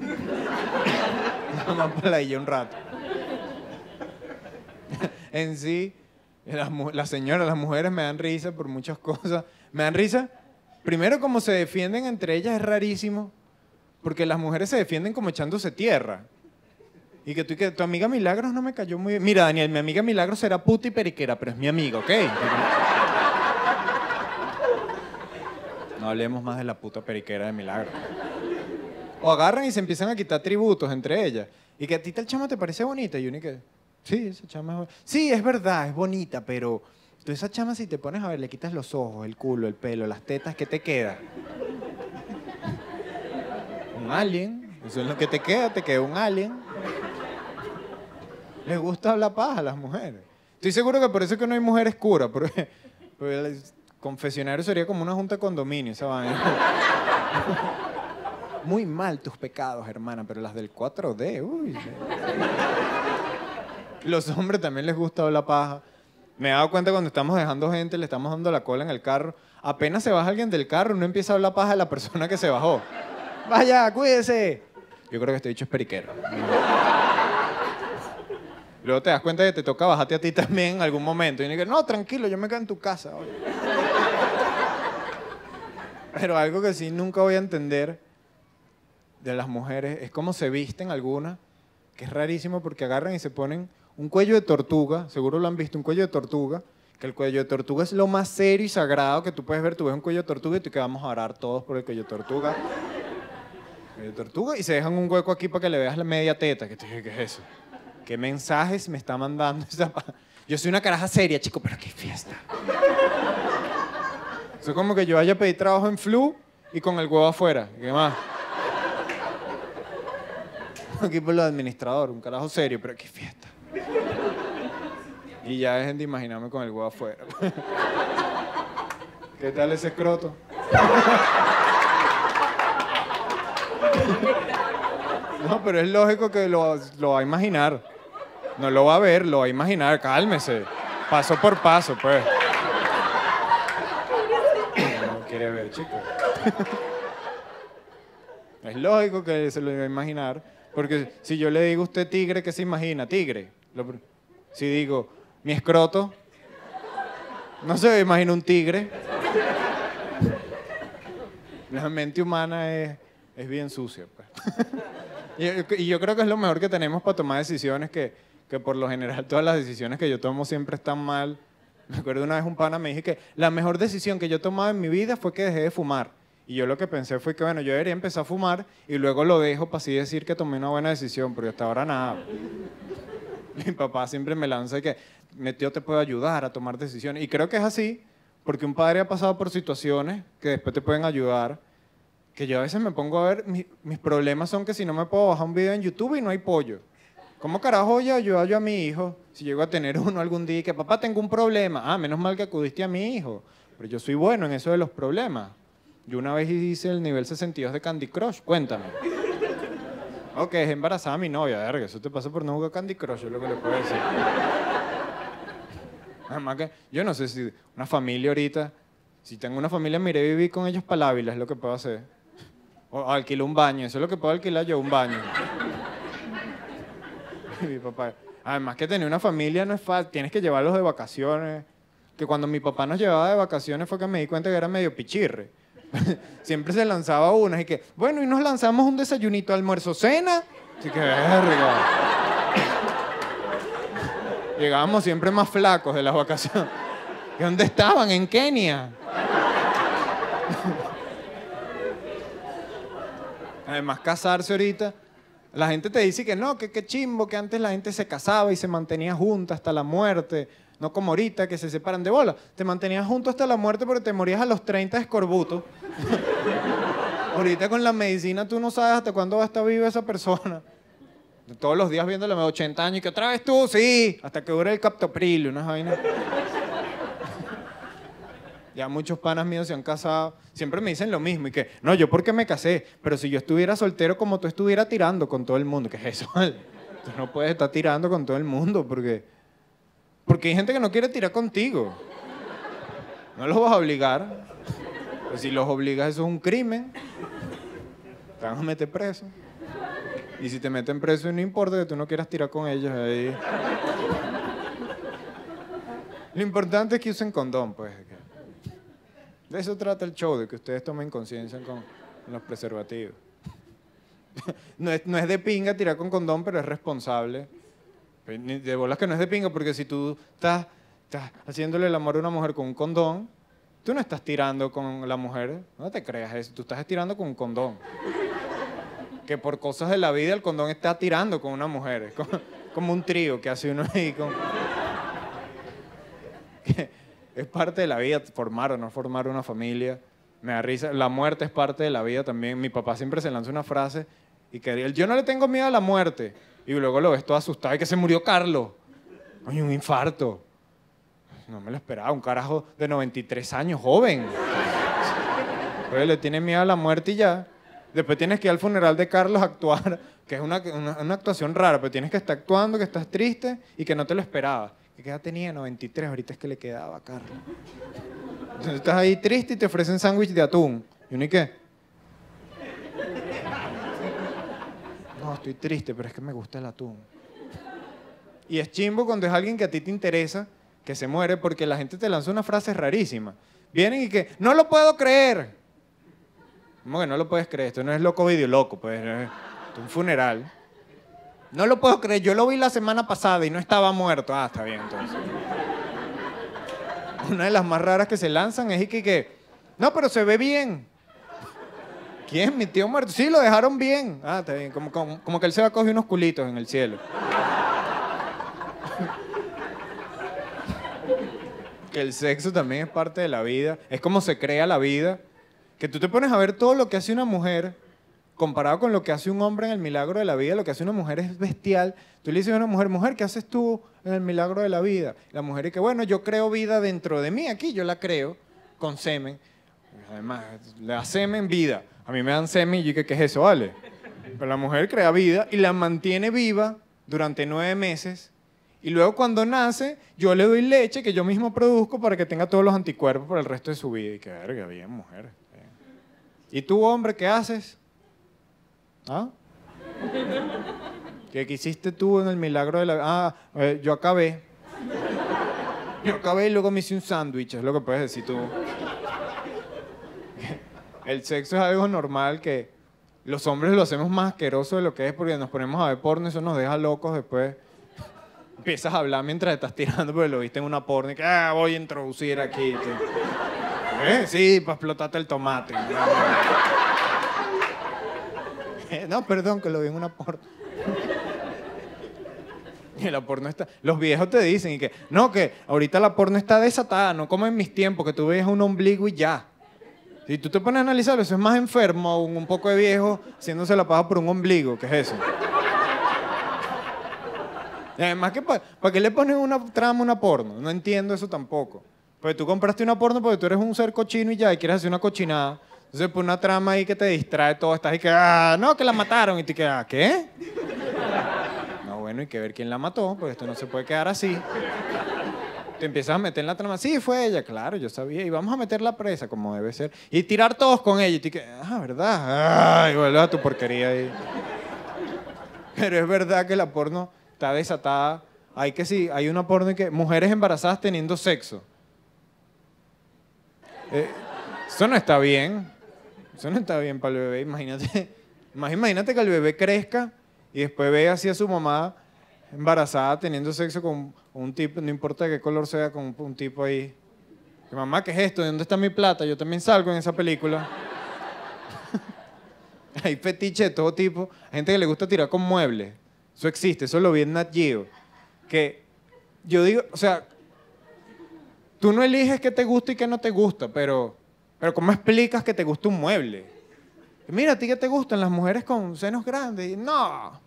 Nada más para ahí un rato. En sí, las señoras, las mujeres me dan risa por muchas cosas. Me dan risa, primero como se defienden entre ellas es rarísimo, porque las mujeres se defienden como echándose tierra. Y que tu amiga Milagros no me cayó muy bien. Mira, Daniel, mi amiga Milagros será puta y periquera, pero es mi amiga, ¿ok? No hablemos más de la puta periquera de Milagros. O agarran y se empiezan a quitar tributos entre ellas. Y que a ti tal chama te parece bonita. Y uno que, sí, esa chama es bonita. Sí, es verdad, es bonita, pero tú esa chama si te pones a ver, le quitas los ojos, el culo, el pelo, las tetas, ¿qué te queda? Un alien. Eso es lo que te queda un alien. Les gusta hablar paja a las mujeres. Estoy seguro que por eso es que no hay mujeres curas, porque el confesionario sería como una junta de condominio, esa vaina. Muy mal tus pecados, hermana, pero las del 4D, uy. Los hombres también les gusta hablar paja. Me he dado cuenta cuando estamos dejando gente, le estamos dando la cola en el carro. Apenas se baja alguien del carro, uno empieza a hablar paja de la persona que se bajó. Vaya, cuídese. Yo creo que este dicho es periquero. Luego te das cuenta que te toca bajarte a ti también en algún momento. Y uno dice, no, tranquilo, yo me quedo en tu casa. Oye. Pero algo que sí nunca voy a entender de las mujeres es cómo se visten algunas, que es rarísimo porque agarran y se ponen un cuello de tortuga, seguro lo han visto, un cuello de tortuga, que el cuello de tortuga es lo más serio y sagrado que tú puedes ver. Tú ves un cuello de tortuga y tú que vamos a orar todos por el cuello de tortuga. Cuello de tortuga y se dejan un hueco aquí para que le veas la media teta. ¿Qué es eso? ¿Qué mensajes me está mandando esa? Yo soy una caraja seria, chico, pero qué fiesta. Eso es como que yo vaya a pedir trabajo en Flu y con el huevo afuera. ¿Qué más? Aquí por lo administrador, un carajo serio, pero qué fiesta. Y ya dejen de imaginarme con el huevo afuera. ¿Qué tal ese escroto? No, pero es lógico que lo va a imaginar. No lo va a ver, lo va a imaginar. Cálmese. Paso por paso, pues. No quiere ver, chico. Es lógico que se lo iba a imaginar. Porque si yo le digo a usted tigre, ¿qué se imagina? Tigre. Si digo mi escroto, no se imagina un tigre. La mente humana es bien sucia, pues. Y yo creo que es lo mejor que tenemos para tomar decisiones, que por lo general todas las decisiones que yo tomo siempre están mal. Me acuerdo una vez un pana me dije que la mejor decisión que yo he tomado en mi vida fue que dejé de fumar. Y yo lo que pensé fue que, bueno, yo debería empezar a fumar y luego lo dejo para así decir que tomé una buena decisión, porque hasta ahora nada. Mi papá siempre me lanza que mi tío te puede ayudar a tomar decisiones. Y creo que es así, porque un padre ha pasado por situaciones que después te pueden ayudar, que yo a veces me pongo a ver, mis problemas son que si no me puedo bajar un video en YouTube y no hay pollo. ¿Cómo carajo voy a ayudar yo a mi hijo si llego a tener uno algún día y que papá tengo un problema? Ah, menos mal que acudiste a mi hijo. Pero yo soy bueno en eso de los problemas. Yo una vez hice el nivel 62 de Candy Crush. Cuéntame. Ok, es embarazada mi novia, verga. Eso te pasa por no jugar Candy Crush, es lo que le puedo decir. Además que yo no sé si una familia ahorita, si tengo una familia, me iré a vivir con ellos para el Ávila, es lo que puedo hacer. O alquilo un baño, eso es lo que puedo alquilar yo, un baño. Mi papá. Además que tener una familia no es fácil, tienes que llevarlos de vacaciones. Que cuando mi papá nos llevaba de vacaciones fue que me di cuenta que era medio pichirre. Siempre se lanzaba unas y que, bueno, y nos lanzamos un desayunito, almuerzo, cena. Así que, verga. Llegábamos siempre más flacos de las vacaciones. ¿Y dónde estaban? En Kenia. Además, casarse ahorita, la gente te dice que no, que chimbo, que antes la gente se casaba y se mantenía junta hasta la muerte. No como ahorita, que se separan de bola. Te mantenías junto hasta la muerte porque te morías a los 30 de escorbuto. Ahorita con la medicina tú no sabes hasta cuándo va a estar viva esa persona. Todos los días viéndole 80 años y que otra vez tú, sí, hasta que dure el captopril, unas vainas. Ya muchos panas míos se han casado, siempre me dicen lo mismo y que, no, yo porque me casé, pero si yo estuviera soltero como tú estuviera tirando con todo el mundo, ¿qué es eso? Tú no puedes estar tirando con todo el mundo porque hay gente que no quiere tirar contigo. No los vas a obligar. Pues si los obligas eso es un crimen. Te van a meter preso. Y si te meten preso no importa que tú no quieras tirar con ellos ahí. Lo importante es que usen condón, pues. De eso trata el show, de que ustedes tomen conciencia con los preservativos. No es de pinga tirar con condón, pero es responsable. De bolas que no es de pinga, porque si tú estás haciéndole el amor a una mujer con un condón, tú no estás tirando con la mujer, no te creas eso, tú estás tirando con un condón. Que por cosas de la vida el condón está tirando con una mujer, es como un trío que hace uno ahí con... Es parte de la vida, formar o no formar una familia. Me da risa. La muerte es parte de la vida también. Mi papá siempre se lanza una frase y que yo no le tengo miedo a la muerte. Y luego lo ves todo asustado y que se murió Carlos. Oye, un infarto. No me lo esperaba, un carajo de 93 años, joven. Oye, le tiene miedo a la muerte y ya. Después tienes que ir al funeral de Carlos a actuar, que es una actuación rara, pero tienes que estar actuando, que estás triste y que no te lo esperabas. ¿Qué edad tenía? 93, ahorita es que le quedaba a Carlos. Entonces estás ahí triste y te ofrecen sándwich de atún. ¿Y uno y qué? No, estoy triste, pero es que me gusta el atún. Y es chimbo cuando es alguien que a ti te interesa, que se muere, porque la gente te lanza una frase rarísima. Vienen y que, no lo puedo creer. ¿Cómo que no lo puedes creer? Esto no es loco video loco, pues. Es un funeral. No lo puedo creer, yo lo vi la semana pasada y no estaba muerto. Ah, está bien, entonces. Una de las más raras que se lanzan es que no, pero se ve bien. ¿Quién? ¿Mi tío muerto? Sí, lo dejaron bien. Ah, está bien, como que él se va a coger unos culitos en el cielo. Que el sexo también es parte de la vida, es como se crea la vida. Que tú te pones a ver todo lo que hace una mujer comparado con lo que hace un hombre en el milagro de la vida. Lo que hace una mujer es bestial. Tú le dices a una mujer, mujer, ¿qué haces tú en el milagro de la vida? La mujer dice que, bueno, yo creo vida dentro de mí, aquí yo la creo, con semen. Además, le da semen vida. A mí me dan semen y yo digo, ¿qué es eso? Vale. Pero la mujer crea vida y la mantiene viva durante 9 meses. Y luego cuando nace, yo le doy leche que yo mismo produzco para que tenga todos los anticuerpos por el resto de su vida. Y que verga, bien, mujer. Bien. ¿Y tú, hombre, qué haces? ¿Ah? ¿Qué hiciste tú en el milagro de la... yo acabé. Yo acabé y luego me hice un sándwich, es lo que puedes decir tú. El sexo es algo normal que los hombres lo hacemos más asqueroso de lo que es porque nos ponemos a ver porno y eso nos deja locos después. Empiezas a hablar mientras estás tirando porque lo viste en una porno y que voy a introducir aquí. Sí, para explotarte el tomate. No, perdón, que lo vi en una porno. Y la porno está... Los viejos te dicen y que, no, que ahorita la porno está desatada, no como en mis tiempos, que tú veías un ombligo y ya. Si tú te pones a analizarlo, eso es más enfermo, un poco de viejo haciéndose la paja por un ombligo, ¿qué es eso? Y además, ¿para qué le pones una trama a una porno? No entiendo eso tampoco. Pues tú compraste una porno porque tú eres un ser cochino y ya, y quieres hacer una cochinada. Entonces, pues una trama ahí que te distrae todo. Estás ahí que, no, que la mataron. Y te quedas, ¿qué? No, bueno, hay que ver quién la mató, porque esto no se puede quedar así. Te empiezas a meter en la trama. Sí, fue ella, claro, yo sabía. Y vamos a meterla presa, como debe ser. Y tirar todos con ella. Y te quedas, ¿verdad? Ay, vuelve a tu porquería ahí. Pero es verdad que la porno está desatada. Hay que sí, hay una porno en que mujeres embarazadas teniendo sexo. Eso no está bien. Eso no está bien para el bebé. Imagínate que el bebé crezca y después ve así a su mamá embarazada teniendo sexo con un tipo, no importa de qué color sea, con un tipo ahí. Mamá, ¿qué es esto? ¿De dónde está mi plata? Yo también salgo en esa película. Hay fetiche de todo tipo. Hay gente que le gusta tirar con muebles. Eso existe, eso lo vi en Nat Geo. Que yo digo, o sea, tú no eliges qué te gusta y qué no te gusta, pero ¿cómo explicas que te gusta un mueble? Mira, ¿a ti qué te gustan las mujeres con senos grandes? Y, no.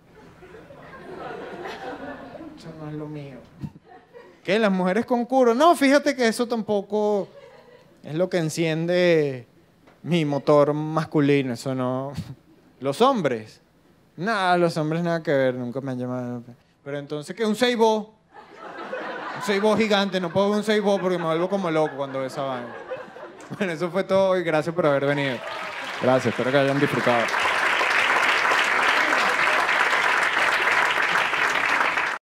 Eso no es lo mío. ¿Qué? ¿Las mujeres con culo? No, fíjate que eso tampoco es lo que enciende mi motor masculino, eso no. Los hombres. Nada, los hombres nada que ver, nunca me han llamado. Pero entonces, ¿qué? Un seibó. Un seibó gigante, no puedo ver un seibó porque me vuelvo como loco cuando veo esa vaina. Bueno, eso fue todo y gracias por haber venido. Gracias, espero que hayan disfrutado.